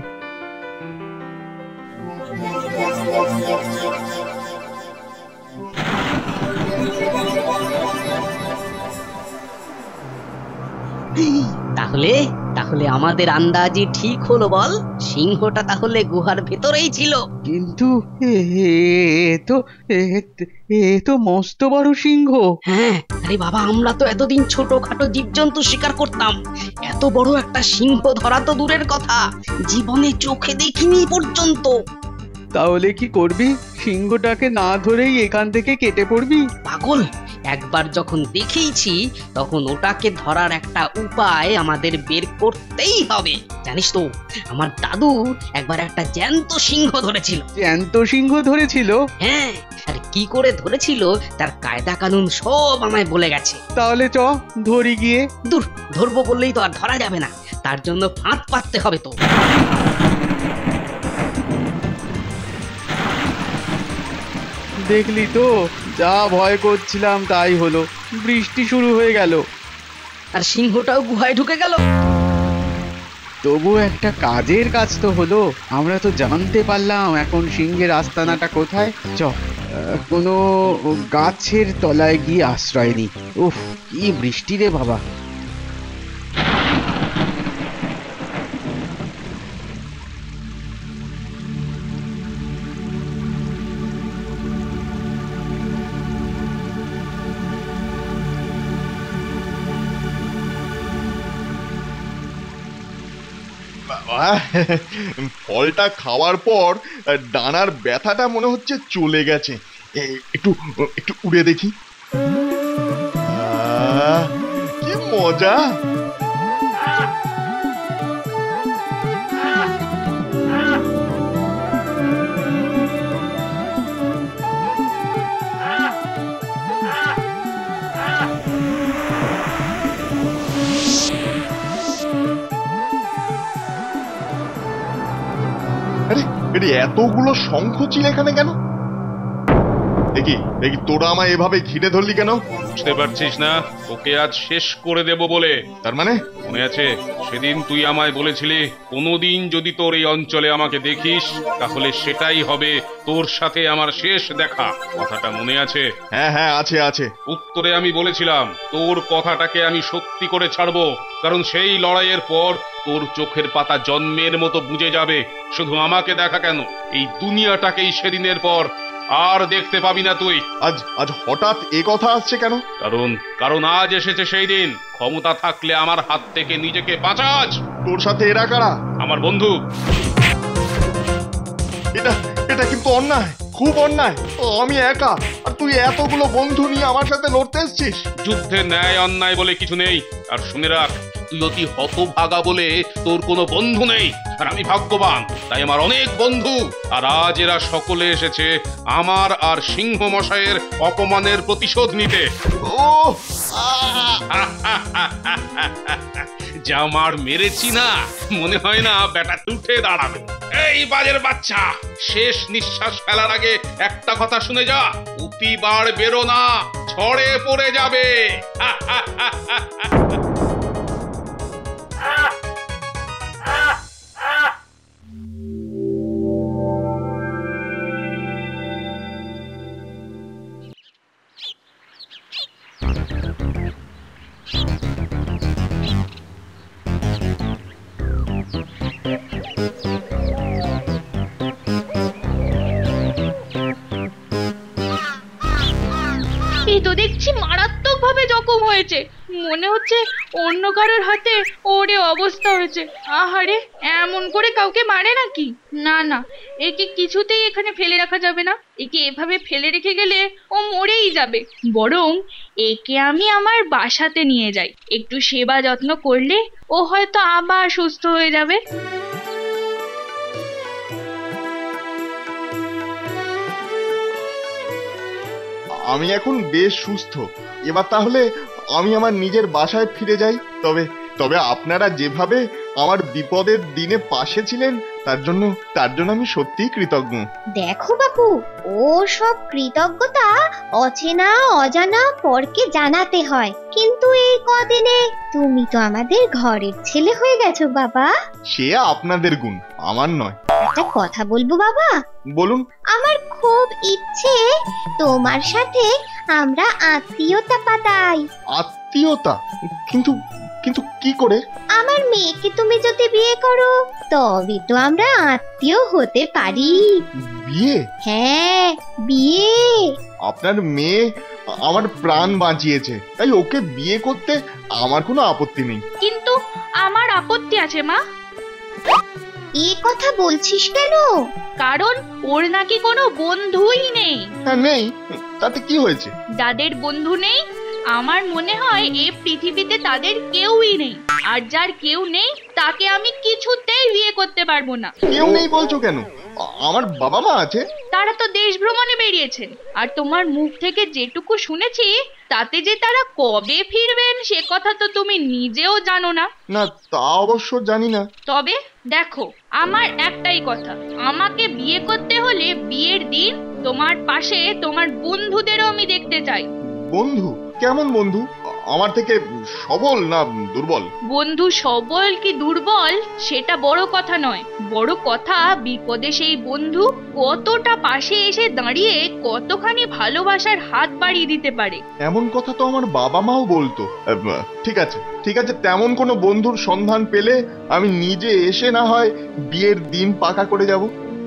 তাহলে তাহলে আমাদের আন্দাজি ঠিক হলো বল? সিংহটা তাহলে গুহার ভেতরেই ছিল। কিন্তু এ তো এ তো মস্ত বড় সিংহ। হ্যাঁ, আরে বাবা, আমরা তো এতদিন ছোটখাটো জীবজন্তু শিকার করতাম, এত বড় একটা সিংহ ধরা তো দূরের কথা, জীবনে চোখে দেখিনি পর্যন্ত। তাহলে কি করবি? সিংহটাকে না ধরেই এখান থেকে কেটে পড়বি? পাগল, একবার যখন দেখেইছি তখন ওটাকে ধরার একটা উপায় আমাদের বের করতেই হবে। জানিস তো, আমার দাদু একবার একটা জ্যান্ত সিংহ ধরেছিল। জ্যান্ত সিংহ ধরেছিল? হ্যাঁ, আর কি করে ধরেছিল তার কায়দা কানুন সব আমায় বলে গেছে। তাহলে চ ধরি গিয়ে। দূর, ধরবো বললেই তো আর ধরা যাবে না। তার জন্য ফাঁদ পাততে হবে তো। দেখলি তো, যা ভয় করছিলাম তাই হলো, বৃষ্টি শুরু হয়ে গেল। আর সিংহটাও গুহায় ঢুকে গেল। তবু একটা কাজের কাজ তো হলো, আমরা তো জানতে পারলাম এখন সিংহের আস্তানাটা কোথায়। চ আহ, কোনো গাছের তলায় গিয়ে আশ্রয় নি। উফ, কি বৃষ্টি রে বাবা। বাবা, ফলটা খাওয়ার পর ডানার ব্যথাটা মনে হচ্ছে চলে গেছে। এ- একটু একটু উড়ে দেখি। আহ, কি মজা! আরে আরে, এতগুলো শঙ্খচিল এখানে কেন? দেখি দেখি, তোরা আমায় এভাবে ঘিরে ধরলি কেন? বুঝতে পারছিস না ওকে আজ শেষ করে দেব বলে? তার মানে? মনে আছে সেদিন তুই আমায় বলেছিলি কোনোদিন যদি তোর এই অঞ্চলে আমাকে দেখিস তাহলে সেটাই হবে তোর সাথে আমার শেষ দেখা। কথাটা মনে আছে? হ্যাঁ হ্যাঁ, আছে আছে। উত্তরে আমি বলেছিলাম তোর কথাটাকে আমি সত্যি করে ছাড়বো, কারণ সেই লড়াইয়ের পর তোর চোখের পাতা জন্মের মতো বুঝে যাবে। শুধু আমাকে দেখা কেন, এই দুনিয়াটাকেই সেদিনের পর আর দেখতে পাবি না তুই। আজ আজ হঠাৎ এ কথা আসছে কেন? কারণ কারণ আজ এসেছে সেই দিন, ক্ষমতা থাকলে আমার হাত থেকে নিজেকে বাঁচাস। তোর সাথে এরা কারা? আমার বন্ধু। এটা এটা কিন্তু অন্যায়, খুব অন্যায়। আমি একা, আর তুই এতগুলো বন্ধু নিয়ে আমার সাথে লড়তে এসেছিস। যুদ্ধে ন্যায় অন্যায় বলে কিছু নেই। আর শুনে রাখ, তুই অতি হতভাগা বলে তোর কোনো বন্ধু নেই, আর আমি ভাগ্যবান, তাই আমার অনেক বন্ধু। আর আজ এরা সকলে এসেছে আমার আর সিংহ মশাইয়ের অপমানের প্রতিশোধ নিতে। ও যা মার মেরেছি না, মনে হয় না বেটা উঠে দাঁড়াবে। এই বাজের বাচ্চা, শেষ নিঃশ্বাস ফেলার আগে একটা কথা শুনে যা, প্রতিবার বেরো না, ঝড়ে পড়ে যাবে। এই তো দেখছি মারাত্মক ভাবে জখম হয়েছে, মনে হচ্ছে অন্য কারোর হাতে ওরে অবস্থা হয়েছে। আহারে, এমন করে কাউকে মারে নাকি? না না, একে কিছুতেই এখানে ফেলে রাখা যাবে না। একে এভাবে ফেলে রেখে গেলে ও মরেই যাবে। বরং একে আমি আমার বাসাতে নিয়ে যাই, একটু সেবা যত্ন করলে ও হয়তো আবার সুস্থ হয়ে যাবে। আমি এখন বেশ সুস্থ। এবার তাহলে আমি আমার নিজের বাসায় ফিরে যাই। তবে তবে আপনারা যেভাবে আমার বিপদের দিনে পাশে ছিলেন তার জন্য তার জন্য আমি সত্যিই কৃতজ্ঞ। দেখো বাপু, ও সব কৃতজ্ঞতা অচেনা অজানা পরকে জানাতে হয়, কিন্তু এই কদিনে তুমি তো আমাদের ঘরের ছেলে হয়ে গেছো বাবা। সে আপনাদের গুণ, আমার নয়। একটা কথা বলবো বাবা? বলুন। আমার খুব ইচ্ছে তোমার সাথে আমরা আত্মীয়তা পাতাই। আত্মীয়তা? কিন্তু কিন্তু কি করে? আমার মেয়েকে তুমি যদি বিয়ে করো তবে তো আমরা আত্মীয় হতে পারি। বিয়ে? হ্যাঁ, বিয়ে। আপনার মেয়ে আমার প্রাণ বাঁচিয়েছে, তাই ওকে বিয়ে করতে আমার কোনো আপত্তি নেই। কিন্তু আমার আপত্তি আছে মা। এই কথা বলছিস কেন? কারণ ওর নাকি কোনো বন্ধুই নেই। হ্যাঁ, নেই, তাতে কি হয়েছে? যাদের বন্ধু নেই, আমার মনে হয় এই পৃথিবীতে তাদের কেউই নেই। আর যার কেউ নেই তাকে আমি কিছুতেই বিয়ে করতে পারবো না। কেউ নেই বলছো কেন? আমার বাবা মা আছে। তারা তো দেশ ভ্রমণে বেরিয়েছেন, আর তোমার মুখ থেকে যেটুকু শুনেছি তাতে যে তারা কবে ফিরবেন সে কথা তো তুমি নিজেও জানো না। না, তা অবশ্য জানি না। তবে দেখো, আমার একটাই কথা, আমাকে বিয়ে করতে হলে বিয়ের দিন তোমার পাশে তোমার বন্ধুদেরও আমি দেখতে চাই। বন্ধু? কেমন বন্ধু? আমার থেকে সবল না দুর্বল? বন্ধু সবল কি দুর্বল সেটা বড় কথা নয়, বড় কথা বিপদে সেই বন্ধু কতটা পাশে এসে দাঁড়িয়ে কতখানি ভালোবাসার হাত বাড়িয়ে দিতে পারে। এমন কথা তো আমার বাবা মাও বলতো। ঠিক আছে ঠিক আছে তেমন কোনো বন্ধুর সন্ধান পেলে আমি নিজে এসে না হয় বিয়ের দিন পাকা করে যাব।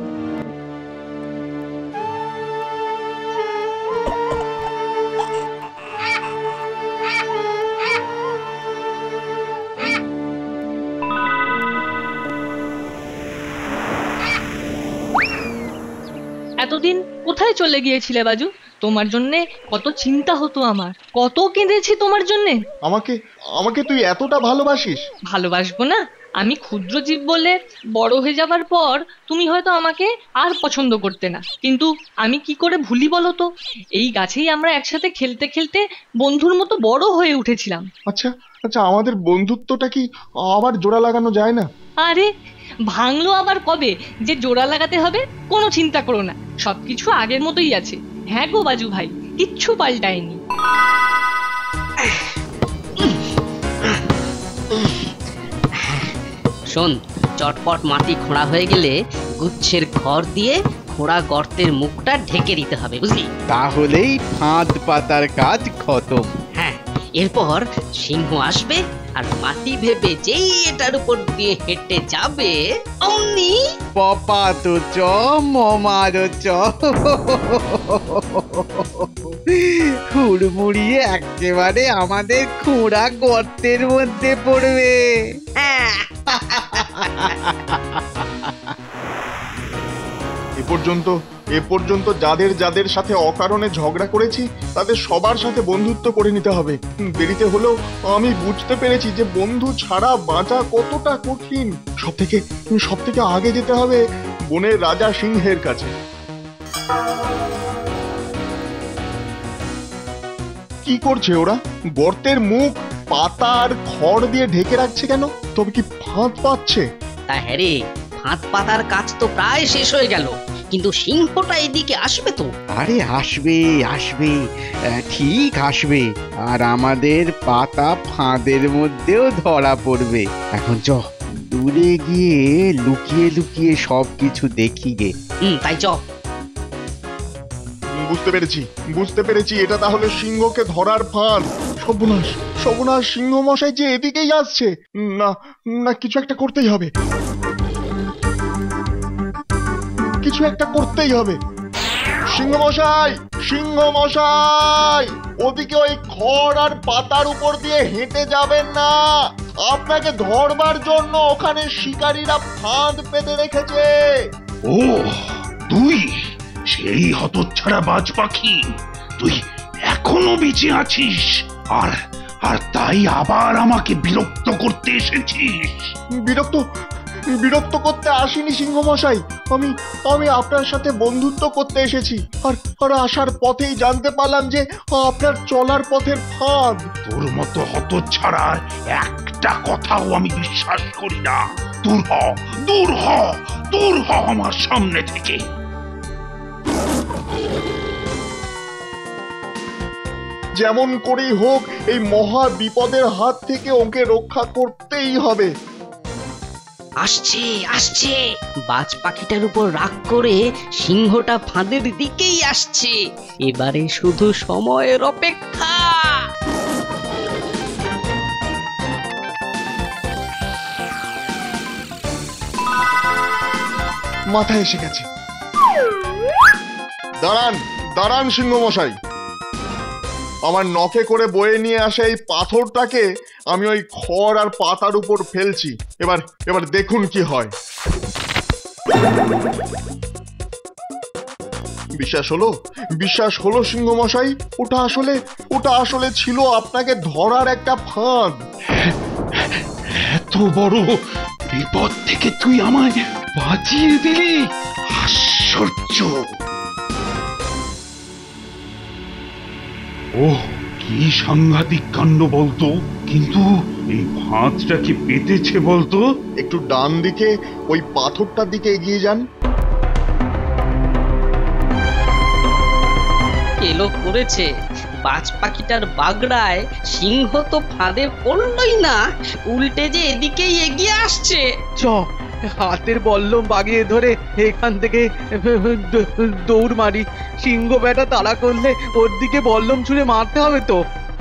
এতদিন কোথায় চলে গিয়েছিলে বাজু? তোমার জন্যে কত চিন্তা হতো আমার, কত কেঁদেছি তোমার জন্যে। আমাকে আমাকে তুই এতটা ভালোবাসিস? ভালোবাসবো না? আমি ক্ষুদ্র জীব বলে বড় হয়ে যাবার পর তুমি হয়তো আমাকে আর পছন্দ করতে না, কিন্তু আমি কি করে ভুলি বলো তো? এই গাছেই আমরা একসাথে খেলতে খেলতে বন্ধুর মতো বড় হয়ে উঠেছিলাম। আচ্ছা আচ্ছা আমাদের বন্ধুত্বটা কি আবার জোড়া লাগানো যায় না? আরে ভাঙলো আবার কবে যে জোড়া লাগাতে হবে? কোনো চিন্তা করো না, সবকিছু আগের মতোই আছে। হ্যাঁ গো বাজু ভাই, কিচ্ছু পাল্টায়নি। শোন, চটপট মাটি খোঁড়া হয়ে গেলে গুচ্ছের ঘর দিয়ে খোঁড়া গর্তের মুখটা ঢেকে দিতে হবে, বুঝলি? তাহলেই ফাঁদ পাতার কাজ খতম। হ্যাঁ, এরপর সিংহ আসবে আর মাটি ভেবে যেই এটার উপর দিয়ে হেঁটে যাবে অমনি পপা তো চ মমারো চ হুড়মুড়িয়ে একেবারে আমাদের খোঁড়া গর্তের মধ্যে পড়বে। এ পর্যন্ত এ পর্যন্ত যাদের যাদের সাথে অকারণে ঝগড়া করেছি তাদের সবার সাথে বন্ধুত্ব করে নিতে হবে। দেরিতে হলেও আমি বুঝতে পেরেছি যে বন্ধু ছাড়া বাঁচা কতটা কঠিন। সব থেকে সব থেকে আগে যেতে হবে বনের রাজা সিংহের কাছে। কি করছে ওরা? গর্তের মুখ পাতা আর খড় দিয়ে ঢেকে রাখছে কেন? তবে কি ফাঁদ পাচ্ছে? তা হ্যাঁ রে, ফাঁদ পাতার কাজ তো প্রায় শেষ হয়ে গেল, কিন্তু সিংহটা এদিকে আসবে তো? আরে আসবে আসবে, ঠিক আসবে, আর আমাদের পাতা ফাঁদের মধ্যেও ধরা পড়বে। এখন চ দূরে গিয়ে লুকিয়ে লুকিয়ে সব কিছু দেখি গে। হুম, তাই চ। বুঝতে পেরেছি বুঝতে পেরেছি এটা তাহলে সিংহকে ধরার ফাঁদ। সর্বনাশ সর্বনাশ, সিংহ মশাই যে এদিকেই আসছে। না না, কিছু একটা করতেই হবে, কিছু একটা করতেই হবে। সিংহ মশাই সিংহ মশাই ওদিকে ওই খড় আর পাতার উপর দিয়ে হেঁটে যাবেন না, আপনাকে ধরবার জন্য ওখানে শিকারীরা ফাঁদ পেতে রেখেছে। ও তুই সেই হতচ্ছাড়া বাজ পাখি, তুই এখনো বেঁচে আছিস আর আর তাই আবার আমাকে বিরক্ত করতে এসেছিস? বিরক্ত বিরক্ত করতে আসিনি সিংহ মশাই, আমি আমি আপনার সাথে বন্ধুত্ব করতে এসেছি। আর আর আসার পথেই জানতে পারলাম যে আপনার চলার পথের ফাঁদ। তোর মতো হতচ্ছাড়ার একটা কথাও আমি বিশ্বাস করি না। দূর হ দূর হ দূর হ আমার সামনে থেকে। যেমন করেই হোক এই মহা বিপদের হাত থেকে ওকে রক্ষা করতেই হবে। আসছে আসছে, বাজ পাখিটার উপর রাগ করে সিংহটা ফাঁদের দিকেই আসছে। এবারে শুধু সময়ের অপেক্ষা। মাথায় এসে গেছে। দাঁড়ান দাঁড়ান সিংহ মশাই, আমার নখে করে বয়ে নিয়ে আসা এই পাথরটাকে আমি ওই খড় আর পাতার উপর ফেলছি। এবার এবার দেখুন কি হয়। বিশ্বাস হলো? বিশ্বাস হলো সিংহ মশাই? ওটা আসলে ওটা আসলে ছিল আপনাকে ধরার একটা ফাঁদ। এত বড় বিপদ থেকে তুই আমায় বাঁচিয়ে দিলি। আশ্চর্য! ওহ, কি সাংঘাতিক কাণ্ড বলতো! কিন্তু এই ফাঁদটা কি পেতেছে বলতো? একটু ডান দিকে ওই পাথরটার দিকে এগিয়ে যান। এলো করেছে, বাজ পাখিটার বাগড়ায় সিংহ তো ফাঁদে পড়লই না, উল্টে যে এদিকেই এগিয়ে আসছে। চ, হাতের বল্লম বাগিয়ে ধরে এখান থেকে দৌড় মারি। সিংহ বেটা তাড়া করলে ওর দিকে বল্লম ছুঁড়ে মারতে হবে তো।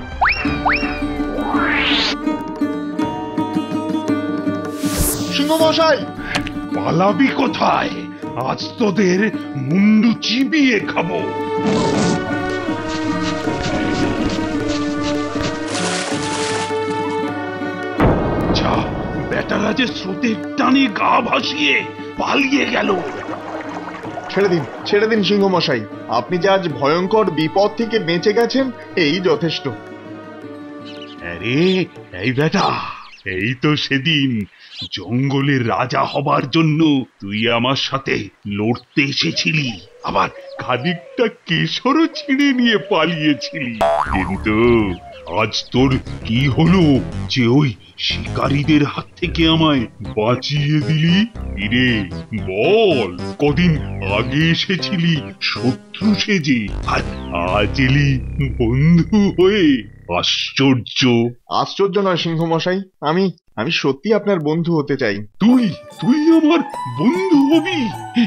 সিংহ মশাই, পালাবি কোথায়? আজ তোদের মুন্ডু চিবিয়ে খাবো। যা, বেটারা যে স্রোতের টানে গা ভাসিয়ে পালিয়ে গেল। ছেড়ে দিন, ছেড়ে দিন সিংহ মশাই। আপনি যে আজ ভয়ঙ্কর বিপদ থেকে বেঁচে গেছেন, এই যথেষ্ট। আরে এই বেটা, এই তো সেদিন জঙ্গলের রাজা হবার জন্য তুই আমার সাথে লড়তে এসেছিলি, আবার খানিকটা কেশরও ছিঁড়ে নিয়ে পালিয়েছিলি। কিন্তু আজ তোর কি হলো যে ওই শিকারীদের হাত থেকে আমায় বাঁচিয়ে দিলি? ইরে বল, কদিন আগে এসেছিলি শত্রু সেজে, আর আজ এলি বন্ধু হয়ে। আশ্চর্য! আশ্চর্য নয় সিংহ মশাই, আমি আমি সত্যি আপনার বন্ধু হতে চাই। তুই তুই আমার বন্ধু হবি?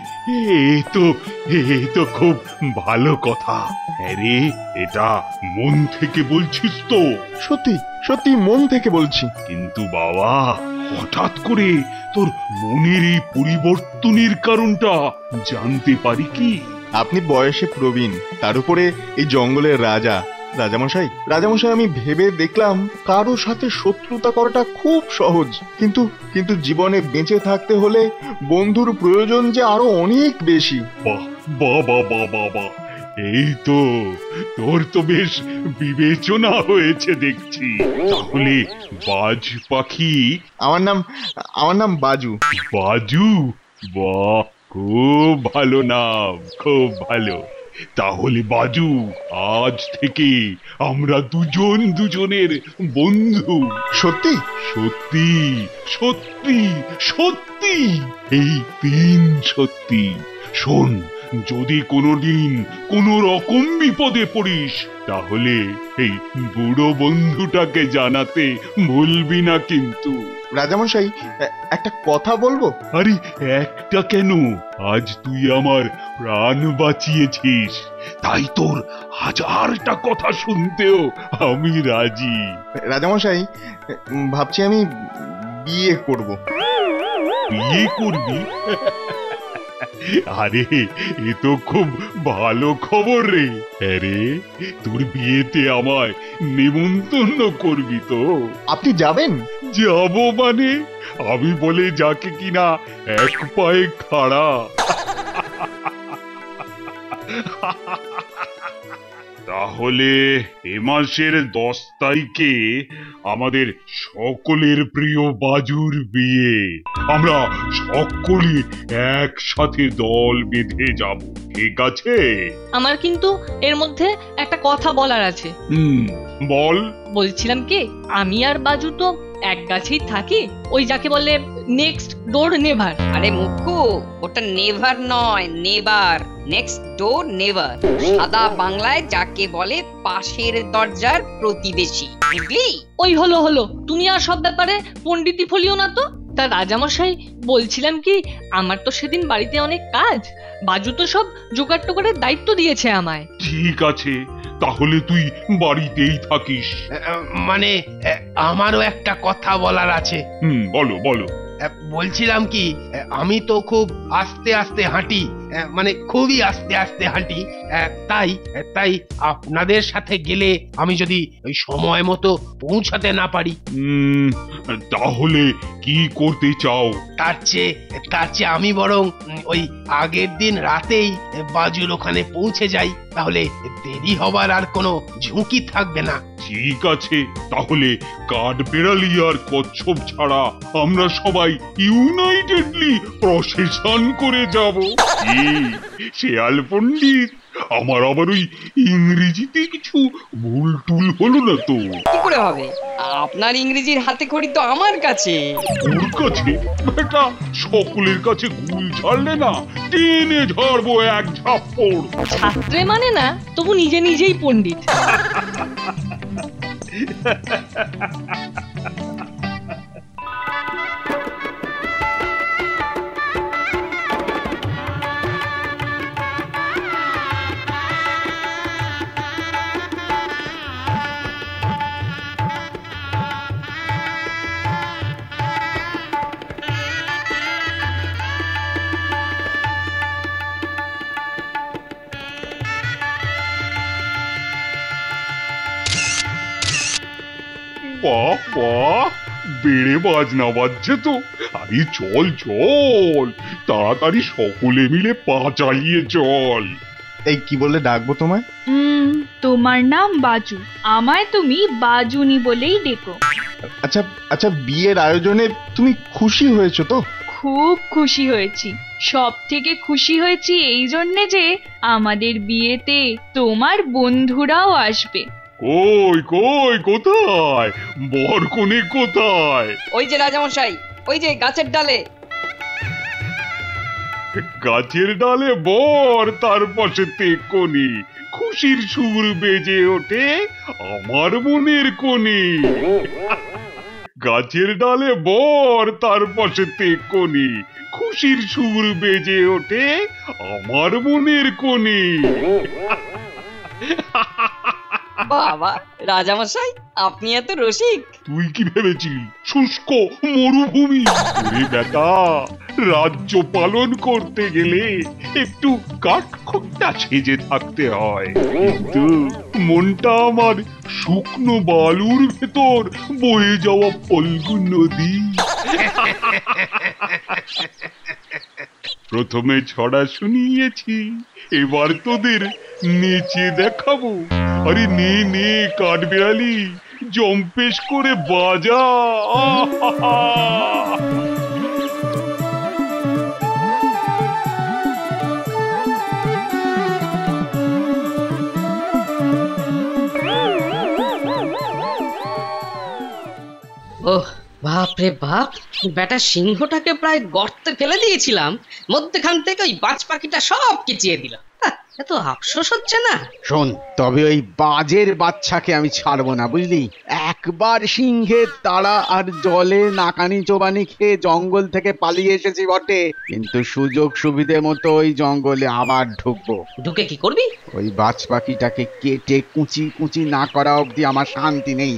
এ তো এ তো খুব ভালো কথা। আরে এটা মন থেকে বলছিস তো? সত্যি সত্যি মন থেকে বলছি। কিন্তু বাবা, হঠাৎ করে তোর মনের এই পরিবর্তনের কারণটা জানতে পারি কি? আপনি বয়সে প্রবীণ, তার উপরে এই জঙ্গলের রাজা। রাজামশাই রাজামশাই আমি ভেবে দেখলাম কারো সাথে শত্রুতা করাটা খুব সহজ, কিন্তু কিন্তু জীবনে বেঁচে থাকতে হলে বন্ধুর প্রয়োজন যে আরো অনেক বেশি। বাহ বাবা বাবা বাহ, এই তো তোর তো বেশ বিবেচনা হয়েছে দেখছি। তাহলে বাজ পাখি? আমার নাম আমার নাম বাজু। বাজু? বাহ, খুব ভালো নাম, খুব ভালো। তাহলে বাজু, আজ থেকে আমরা দুজন দুজনের বন্ধু। সত্যি সত্যি সত্যি সত্যি, এই তিন সত্যি। শোন, যদি কোনোদিন কোনো রকম বিপদে পড়িস, তাহলে এই বুড়ো বন্ধুটাকে জানাতে ভুলবি না কিন্তু। রাজামশাই একটা কথা বলবো? আরে একটা কেন, আজ তুই আমার প্রাণ বাঁচিয়েছিস, তাই তোর হাজারটা কথা শুনতেও আমি রাজি। রাজামশাই ভাবছি আমি বিয়ে করব। বিয়ে করবি? আরে এ তো খুব ভালো খবর রে। আরে তোর বিয়েতে আমায় নিমন্ত্রণ করবি তো? আপনি যাবেন? যাব মানে, আমি বলে যাকে কিনা এক পায়ে খাড়া। তাহলে এ মাসের দশ তারিখে আমাদের সকলের প্রিয় বাজুর বিয়ে। আমরা সকলে একসাথে দল বেঁধে যাব, ঠিক আছে? আমার কিন্তু এর মধ্যে একটা কথা বলার আছে। হুম, বল। বলছিলাম কি, আমি আর বাজু তো এক গাছেই থাকি, ওই যাকে বলে নেক্সট ডোর নেভার। আরে মুখ্য, ওটা নেভার নয়, নেবার। নেক্সট ডোর নেভার সাদা বাংলায় যাকে বলে পাশের দরজার প্রতিবেশী, বুঝলি? ওই হলো হলো, তুমি আর সব ব্যাপারে পণ্ডিতি ফলিও না তো। তা রাজামশাই, বলছিলাম কি, আমার তো সেদিন বাড়িতে অনেক কাজ, বাজু তো সব জোগাড় টোগাড়ের দায়িত্ব দিয়েছে আমায়। ঠিক আছে, তাহলে তুই বাড়িতেই থাকিস। মানে আমারও একটা কথা বলার আছে। হুম, বলো বলো। বলছিলাম কি, আমি তো খুব আস্তে আস্তে হাঁটি, মানে খুবই আস্তে আস্তে হাঁটি, তাই তাই আপনাদের সাথে গেলে আমি যদি ওই সময় মতো পৌঁছাতে না পারি, উম, তাহলে কি করতে চাও? তার চেয়ে তার চেয়ে আমি বরং ওই আগের দিন রাতেই বাজুর ওখানে পৌঁছে যাই, তাহলে দেরি হবার আর কোনো ঝুঁকি থাকবে না। ঠিক আছে, তাহলে কাঠবেড়ালি আর কচ্ছপ ছাড়া আমরা সবাই ইউনাইটেডলি প্রসেশন করে যাব। কি শেয়াল পণ্ডিত, আমার আবার ওই ইংরেজিতে কিছু ভুল টুল হলো না তো? কি করে হবে? আপনার ইংরেজির হাতে খড়ি তো আমার কাছে। ওর কাছে? বেটা, সকলের কাছে গুল ছাড়লে না টেনে ঝাড়বো এক ঝাপ্পড়। ছাত্রে মানে না, তবু নিজে নিজেই পণ্ডিত। বাহ বাহ, বেড়ে বাজনা বাজছে তো। আরে চল চল, তাড়াতাড়ি সকলে মিলে পা চালিয়ে চল। এই কি বলে ডাকবো তোমায়? উম, তোমার নাম বাজু, আমায় তুমি বাজুনি বলেই ডেকো। আচ্ছা আচ্ছা, বিয়ের আয়োজনে তুমি খুশি হয়েছো তো? খুব খুশি হয়েছি। সব থেকে খুশি হয়েছি এই জন্যে যে আমাদের বিয়েতে তোমার বন্ধুরাও আসবে। কই কই কোথায় বর কনে কোথায়? ওই যে রাজামশাই, ওই যে গাছের ডালে। গাছের ডালে বর, তার পাশে তেকনি। খুশির সুর বেজে ওঠে আমার মনের কোণে। গাছের ডালে বর, তার পাশে তেকনি। খুশির সুর বেজে ওঠে আমার মনের কোণে। বাবা রাজামশাই, আপনি এত রসিক। তুই কি ভেবেছিস শুষ্ক মরুভূমি? ওরে বেটা, রাজ্য পালন করতে গেলে একটু কাঠখোট্টা সেজে থাকতে হয়, কিন্তু মনটা আমার শুকনো বালুর ভেতর বয়ে যাওয়া ফল্গু নদী। প্রথমে ছড়া শুনিয়েছি, এবার তোদের নেচে দেখাবো। আরে নে নে কাঠবেড়ালি, জম্পেশ করে বাজা। ওহ বাপ রে বাপ, বেটা সিংহটাকে প্রায় গর্তে ফেলে দিয়েছিলাম, মধ্যখান থেকে ওই বাজ পাখিটা সব কিচিয়ে দিল। এত আফসোস হচ্ছে না? শোন, তবে ওই বাজের বাচ্চাকে আমি ছাড়বো না, বুঝলি? একবার সিংহের তাড়া আর জলে নাকানি চোবানি খেয়ে জঙ্গল থেকে পালিয়ে এসেছি বটে, কিন্তু সুযোগ সুবিধে মতো ওই জঙ্গলে আবার ঢুকবো। ঢুকে কি করবি? ওই বাজ পাখিটাকে কেটে কুচি কুচি না করা অবধি আমার শান্তি নেই।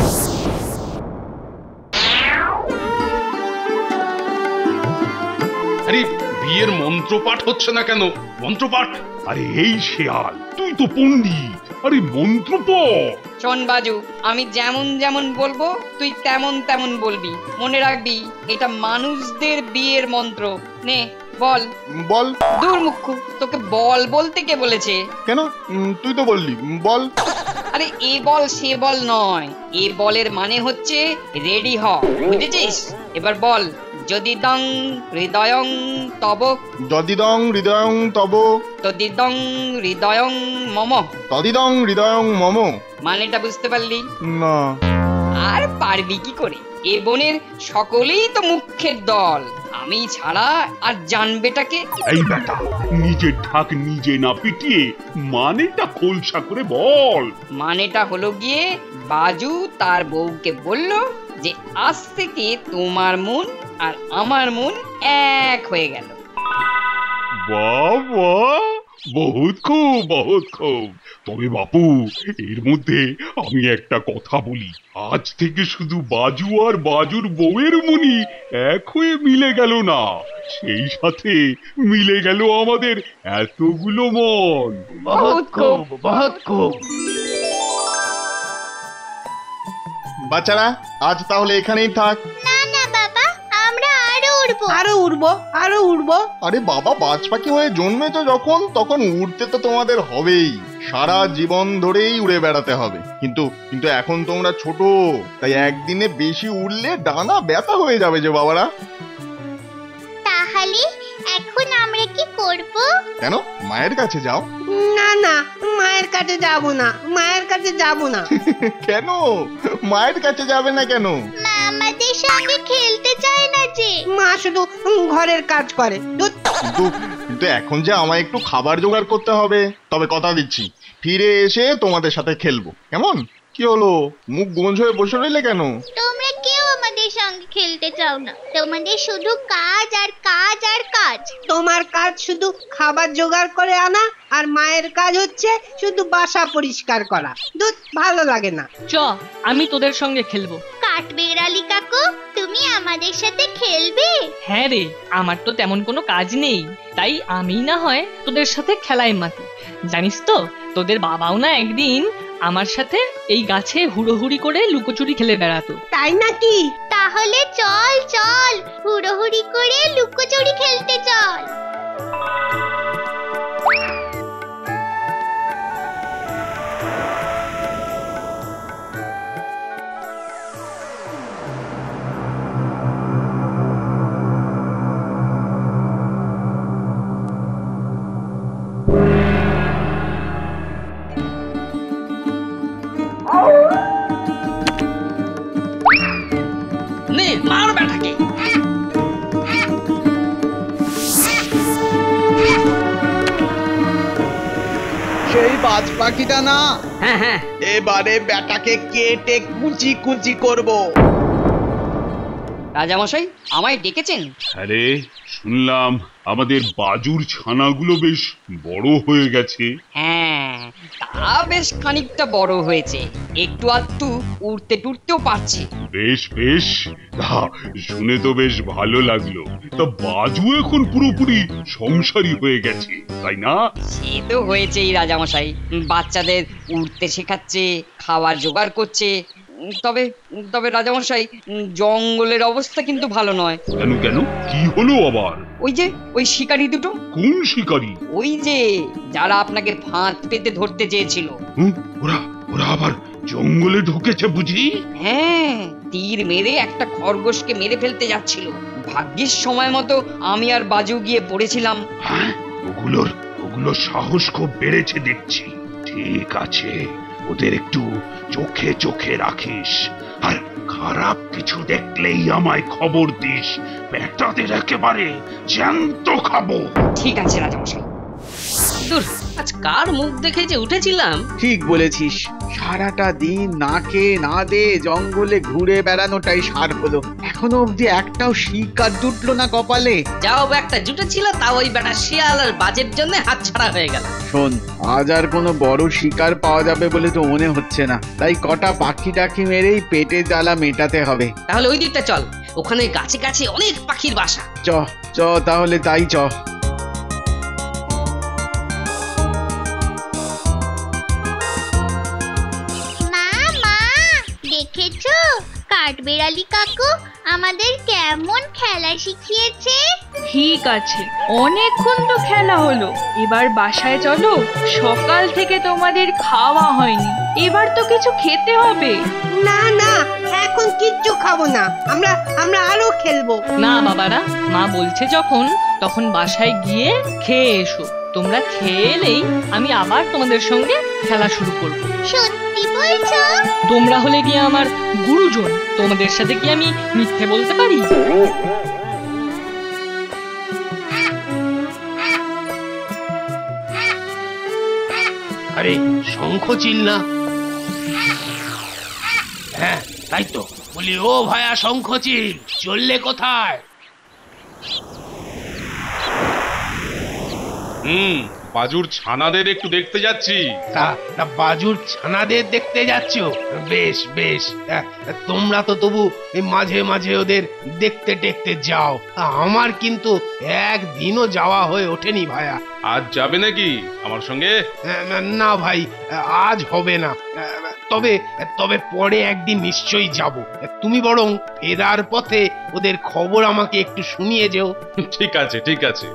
আরে বিয়ের মন্ত্রপাঠ হচ্ছে না কেন? মন্ত্রপাঠ? আরে এই শেয়াল, তুই তো পণ্ডিত, আরে মন্ত্র পড়। শোন বাজু, আমি যেমন যেমন বলবো তুই তেমন তেমন বলবি। মনে রাখবি, এটা মানুষদের বিয়ের মন্ত্র। নে বল বল। দূর মুখ্য, তোকে বল বলতে কে বলেছে? কেন, তুই তো বললি বল। আরে এ বল সে বল নয়, এ বলের মানে হচ্ছে রেডি হ, বুঝেছিস? এবার বল, যদি দং হৃদয়ং তব, যদিদং হৃদয়ং তব, তদিদং হৃদয়ং মম। তদিদং হৃদয়ং মম। মানেটা বুঝতে পারলি না? আর পারবি কি করে? এ বনের সকলেই তো মুখ্যের দল, আমি ছাড়া আর জানবেটাকে? এই বেটা, নিজের ঢাক নিজে না পিটিয়ে মানেটা খোলসা করে বল। মানেটা হলো গিয়ে, বাজু তার বউকে বলল যে আজ থেকে তোমার মন আর আমার মন এক হয়ে গেল। বাহ বাহ, বহুত খুব বহুত খুব। তবে বাপু, এর মধ্যে আমি একটা কথা বলি, আজ থেকে শুধু বাজু আর বাজুর বউয়ের মনি এক হয়ে মিলে গেল না, সেই সাথে মিলে গেল আমাদের এতগুলো মন। বহুত খুব বহুত খুব। বাচ্চারা, আজ তাহলে এখানেই থাক। না না বাবা, আমরা আরো উড়বো। আরো উড়বো আরো উড়বো। আরে বাবা, বাজ পাখি হয়ে জন্মেছো যখন, তখন উড়তে তো তোমাদের হবেই। সারা জীবন ধরেই উড়ে বেড়াতে হবে। কিন্তু কিন্তু এখন তোমরা ছোট, তাই একদিনে বেশি উড়লে ডানা ব্যথা হয়ে যাবে যে বাবারা। তাহলে এখন আমরা কি করব? কেন মায়ের কাছে যাও। না না, মায়ের কাছে যাব না, মায়ের কাছে যাব না। কেন মায়ের কাছে যাবে না কেন? মা আমাদের সঙ্গে খেলতে চায় না যে। মা শুধু ঘরের কাজ করে। ধুৎ। কিন্তু কিন্তু এখন যে আমায় একটু খাবার জোগাড় করতে হবে। তবে কথা দিচ্ছি ফিরে এসে তোমাদের সাথে খেলবো, কেমন? কি হলো, মুখ গোঁজ হয়ে বসে রইলে কেন? তোমরা কেউ আমাদের সঙ্গে খেলতে চাও না, তোমাদের শুধু কাজ আর কাজ আর কাজ। তোমার কাজ শুধু খাবার জোগাড় করে আনা, আর মায়ের কাজ হচ্ছে শুধু বাসা পরিষ্কার করা। দুধ ভালো লাগে না। চ আমি তোদের সঙ্গে খেলবো। কাঠবেড়ালি কাকু, তুমি আমাদের সাথে খেলবে? হ্যাঁ রে, আমার তো তেমন কোনো কাজ নেই, তাই আমি না হয় তোদের সাথে খেলায় মাতি। জানিস তো, তোদের বাবাও না একদিন আমার সাথে এই গাছে হুড়োহুড়ি করে লুকোচুরি খেলে বেড়াতো। তাই নাকি? তাহলে চল চল, হুড়োহুড়ি করে লুকোচুরি খেলতে চল। নে মার ব্যাটাকে। সেই বাজ পাখিটা না? হ্যাঁ হ্যাঁ, এবারে ব্যাটাকে কেটে কুচি কুচি করব। রাজামশাই আমায় ডেকেছেন? আরে শুনলাম আমাদের বাজুর ছানাগুলো বেশ বড় হয়ে গেছে। হ্যাঁ, তা বেশ খানিকটা বড় হয়েছে, একটু আধটু উড়তে টুরতেও পারছে। বেশ বেশ, তা শুনে তো বেশ ভালো লাগলো। তা বাজু এখন পুরোপুরি সংসারী হয়ে গেছে, তাই না? সে তো হয়েছেই রাজামশাই, বাচ্চাদের উড়তে শেখাচ্ছে, খাবার জোগাড় করছে। তবে তবে রাজামশাই, জঙ্গলের অবস্থা কিন্তু ভালো নয়। কেন কেন, কি হলো আবার? ওই যে ওই শিকারী দুটো। কোন শিকারী? ওই যে যারা আপনাকে ফাঁদ পেতে ধরতে চেয়েছিল। হুঁ, ওরা ওরা আবার জঙ্গলে ঢুকেছে বুঝি? হ্যাঁ, তীর মেরে একটা খরগোশকে মেরে ফেলতে যাচ্ছিল। ভাগ্যিস সময় মতো আমি আর বাজু গিয়ে পড়েছিলাম। হ্যাঁ, ওগুলোর ওগুলোর সাহস খুব বেড়েছে দেখছি। ঠিক আছে, ওদের একটু চোখে চোখে রাখিস, আর খারাপ কিছু দেখলেই আমায় খবর দিস। বেটাদের একেবারে জ্যান্ত খাবো। ঠিক আছে রাজামশাই। দূর, আজ কার মুখ দেখে যে উঠেছিলাম। ঠিক বলেছিস, সারাটা দিন না খেয়ে না দে জঙ্গলে ঘুরে বেড়ানোটাই সার হলো। এখনো অবধি একটাও শিকার জুটলো না কপালে। যাও একটা জুটেছিল, তা ওই বেটা শিয়াল আর বাজের জন্য হাত ছাড়া হয়ে গেল। শোন, আজ আর কোনো বড় শিকার পাওয়া যাবে বলে তো মনে হচ্ছে না, তাই কটা পাখি টাখি মেরেই পেটে জ্বালা মেটাতে হবে। তাহলে ওই দিকটা চল, ওখানে গাছে গাছে অনেক পাখির বাসা। চ চ তাহলে তাই চ। দেখেছো কাঠবেড়ালি কাকু আমাদের কেমন খেলা শিখিয়েছে? ঠিক আছে, অনেকক্ষণ তো খেলা হলো, এবার বাসায় চলো। সকাল থেকে তোমাদের খাওয়া হয়নি, এবার তো কিছু খেতে হবে। না না, এখন কিচ্ছু খাবো না, আমরা আমরা আরো খেলবো। না বাবারা, মা বলছে যখন, তখন বাসায় গিয়ে খেয়ে এসো। তোমরা খেয়ে এলেই আমি আবার তোমাদের সঙ্গে খেলা শুরু করব। সত্যি বলছো? তোমরা হলে গিয়ে আমার গুরুজন, তোমাদের সাথে কি আমি মিথ্যে বলতে পারি? আরে শঙ্খ চিল না? হ্যাঁ তাই তো বলি, ও ভায়া শঙ্খ চিল, চললে কোথায়? হুম, বাজুর ছানাদের একটু দেখতে যাচ্ছি। তা তা বাজুর ছানাদের দেখতে যাচ্ছ? বেশ বেশ, আহ, তোমরা তো তবু এই মাঝে মাঝে ওদের দেখতে টেকতে যাও। আমার কিন্তু একদিনও যাওয়া হয়ে ওঠেনি ভায়া। আজ যাবে নাকি আমার সঙ্গে? না ভাই, আজ হবে না, তবে তবে পরে একদিন নিশ্চয়ই যাব। তুমি বরং ফেরার পথে ওদের খবর আমাকে একটু শুনিয়ে যেও। ঠিক আছে ঠিক আছে।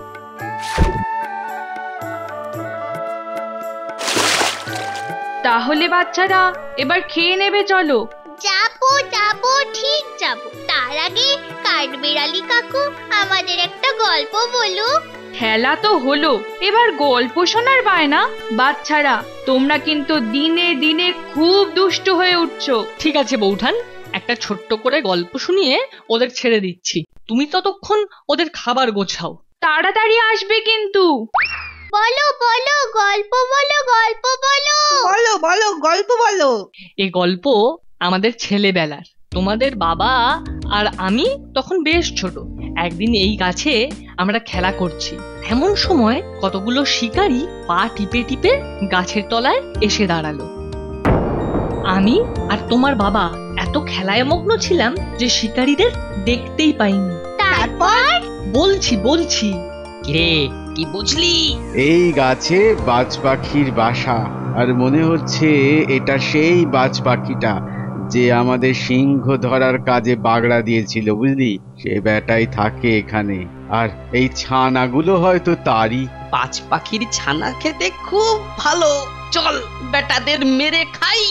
তাহলে বাচ্চারা এবার খেয়ে নেবে, চলো। যাবো যাবো, ঠিক যাবো। তার আগে কাঠবেড়ালি কাকু আমাদের একটা গল্প বলো। খেলা তো হলো, এবার গল্প শোনার বায়না। বাচ্চারা তোমরা কিন্তু দিনে দিনে খুব দুষ্টু হয়ে উঠছো। ঠিক আছে বৌঠান, একটা ছোট্ট করে গল্প শুনিয়ে ওদের ছেড়ে দিচ্ছি। তুমি ততক্ষণ ওদের খাবার গোছাও। তাড়াতাড়ি আসবে কিন্তু। বলো বলো গল্প বলো গল্প বলো বলো বলো গল্প বলো। এই গল্প আমাদের ছেলেবেলার। তোমাদের বাবা আর আমি তখন বেশ ছোট। একদিন এই গাছে আমরা খেলা করছি, এমন সময় কতগুলো শিকারী পা টিপে টিপে গাছের তলায় এসে দাঁড়ালো। আমি আর তোমার বাবা এত খেলায় মগ্ন ছিলাম যে শিকারীদের দেখতেই পাইনি। তারপর বলছি বলছি কিরে, কি বুঝলি? এই গাছে বাজ পাখির বাসা, আর মনে হচ্ছে এটা সেই বাজ পাখিটা যে আমাদের সিংহ ধরার কাজে বাগড়া দিয়েছিল, বুঝলি? সে বেটাই থাকে এখানে, আর এই ছানাগুলো হয়তো তারই। পাঁচ পাখির ছানা খেতে খুব ভালো, চল বেটাদের মেরে খাই।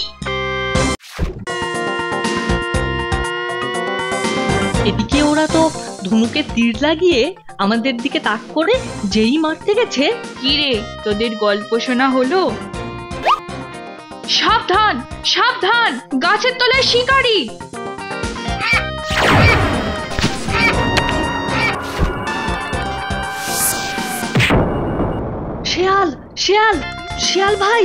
এদিকে ওরা তো ধনুকে তীর লাগিয়ে আমাদের দিকে তাক করে যেই মারতে গেছে। কিরে, তোদের গল্প শোনা হলো? সাবধান সাবধান, গাছের তলায় শিকারী। শেয়াল শেয়াল শেয়াল ভাই!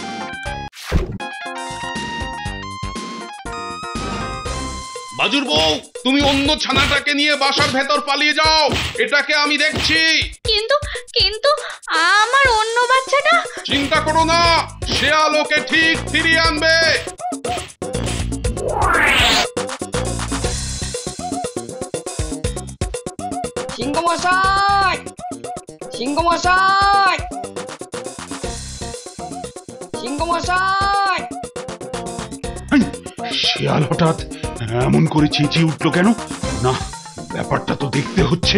বাজুর বউ, তুমি অন্য ছানাটাকে নিয়ে বাসার ভেতর পালিয়ে যাও, এটাকে আমি দেখছি। কিন্তু কিন্তু আমার অন্য বাচ্চাটা? চিন্তা করো না, শেয়াল ওকে ঠিক ফিরিয়ে আনবে। সিংহ মশাই, সিংহ মশাই, সিংহ মশাই। শিয়াল হঠাৎ এমন করে চেঁচিয়ে উঠলো কেন? না, ব্যাপারটা তো দেখতে হচ্ছে।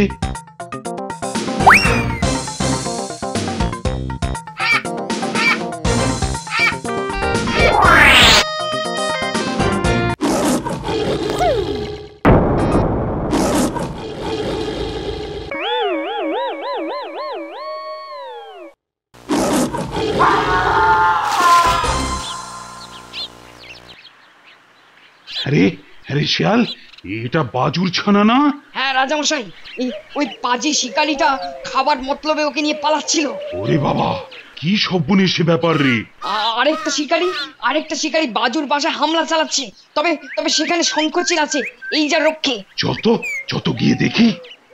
আরে আরে শিয়াল, এটা বাজুর ছানা না? হ্যাঁ রাজামশাই, এই ওই পাজি শিকারিটা খাবার মতলবে ওকে নিয়ে পালাচ্ছিল। ওরে বাবা, কি সর্বনেশে ব্যাপার রে! আরেকটা শিকারি আরেকটা শিকারি বাজুর বাসায় হামলা চালাচ্ছে। তবে তবে সেখানে শঙ্খচিল আছে, এই যা রক্ষে। যত যত গিয়ে দেখি।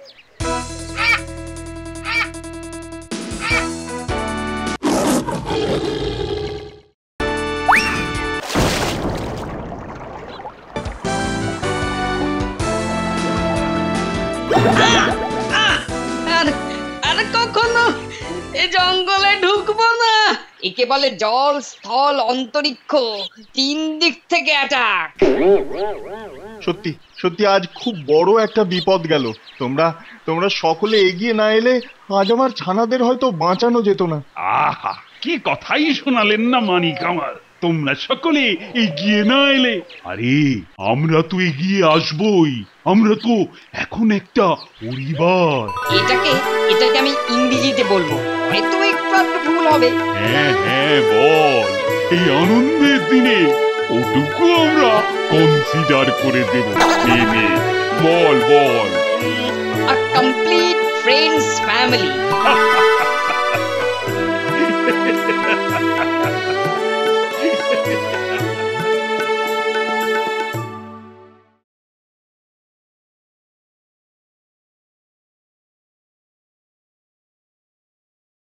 আর কখনো এ জঙ্গলে ঢুকবো না। একে বলে জল, স্থল, অন্তরিক্ষ, তিন দিক থেকে অ্যাটাক। সত্যি সত্যি আজ খুব বড় একটা বিপদ গেল। তোমরা তোমরা সকলে এগিয়ে না এলে আজ আমার ছানাদের হয়তো বাঁচানো যেত না। আহা, কি কথাই শোনালেন না মানিক আমার। তোমরা সকলে এগিয়ে না এলে, আরে আমরা তো এগিয়ে আসবই। আমরা তো এখন একটা পরিবার। এটাকে এটাকে আমি ইংরেজিতে বলবো, হয়তো একটু একটু ভুল হবে। হ্যাঁ হ্যাঁ বল, এই আনন্দের দিনে ওটুকু আমরা কনসিডার করে দেব। নে বল বল। A complete friends family.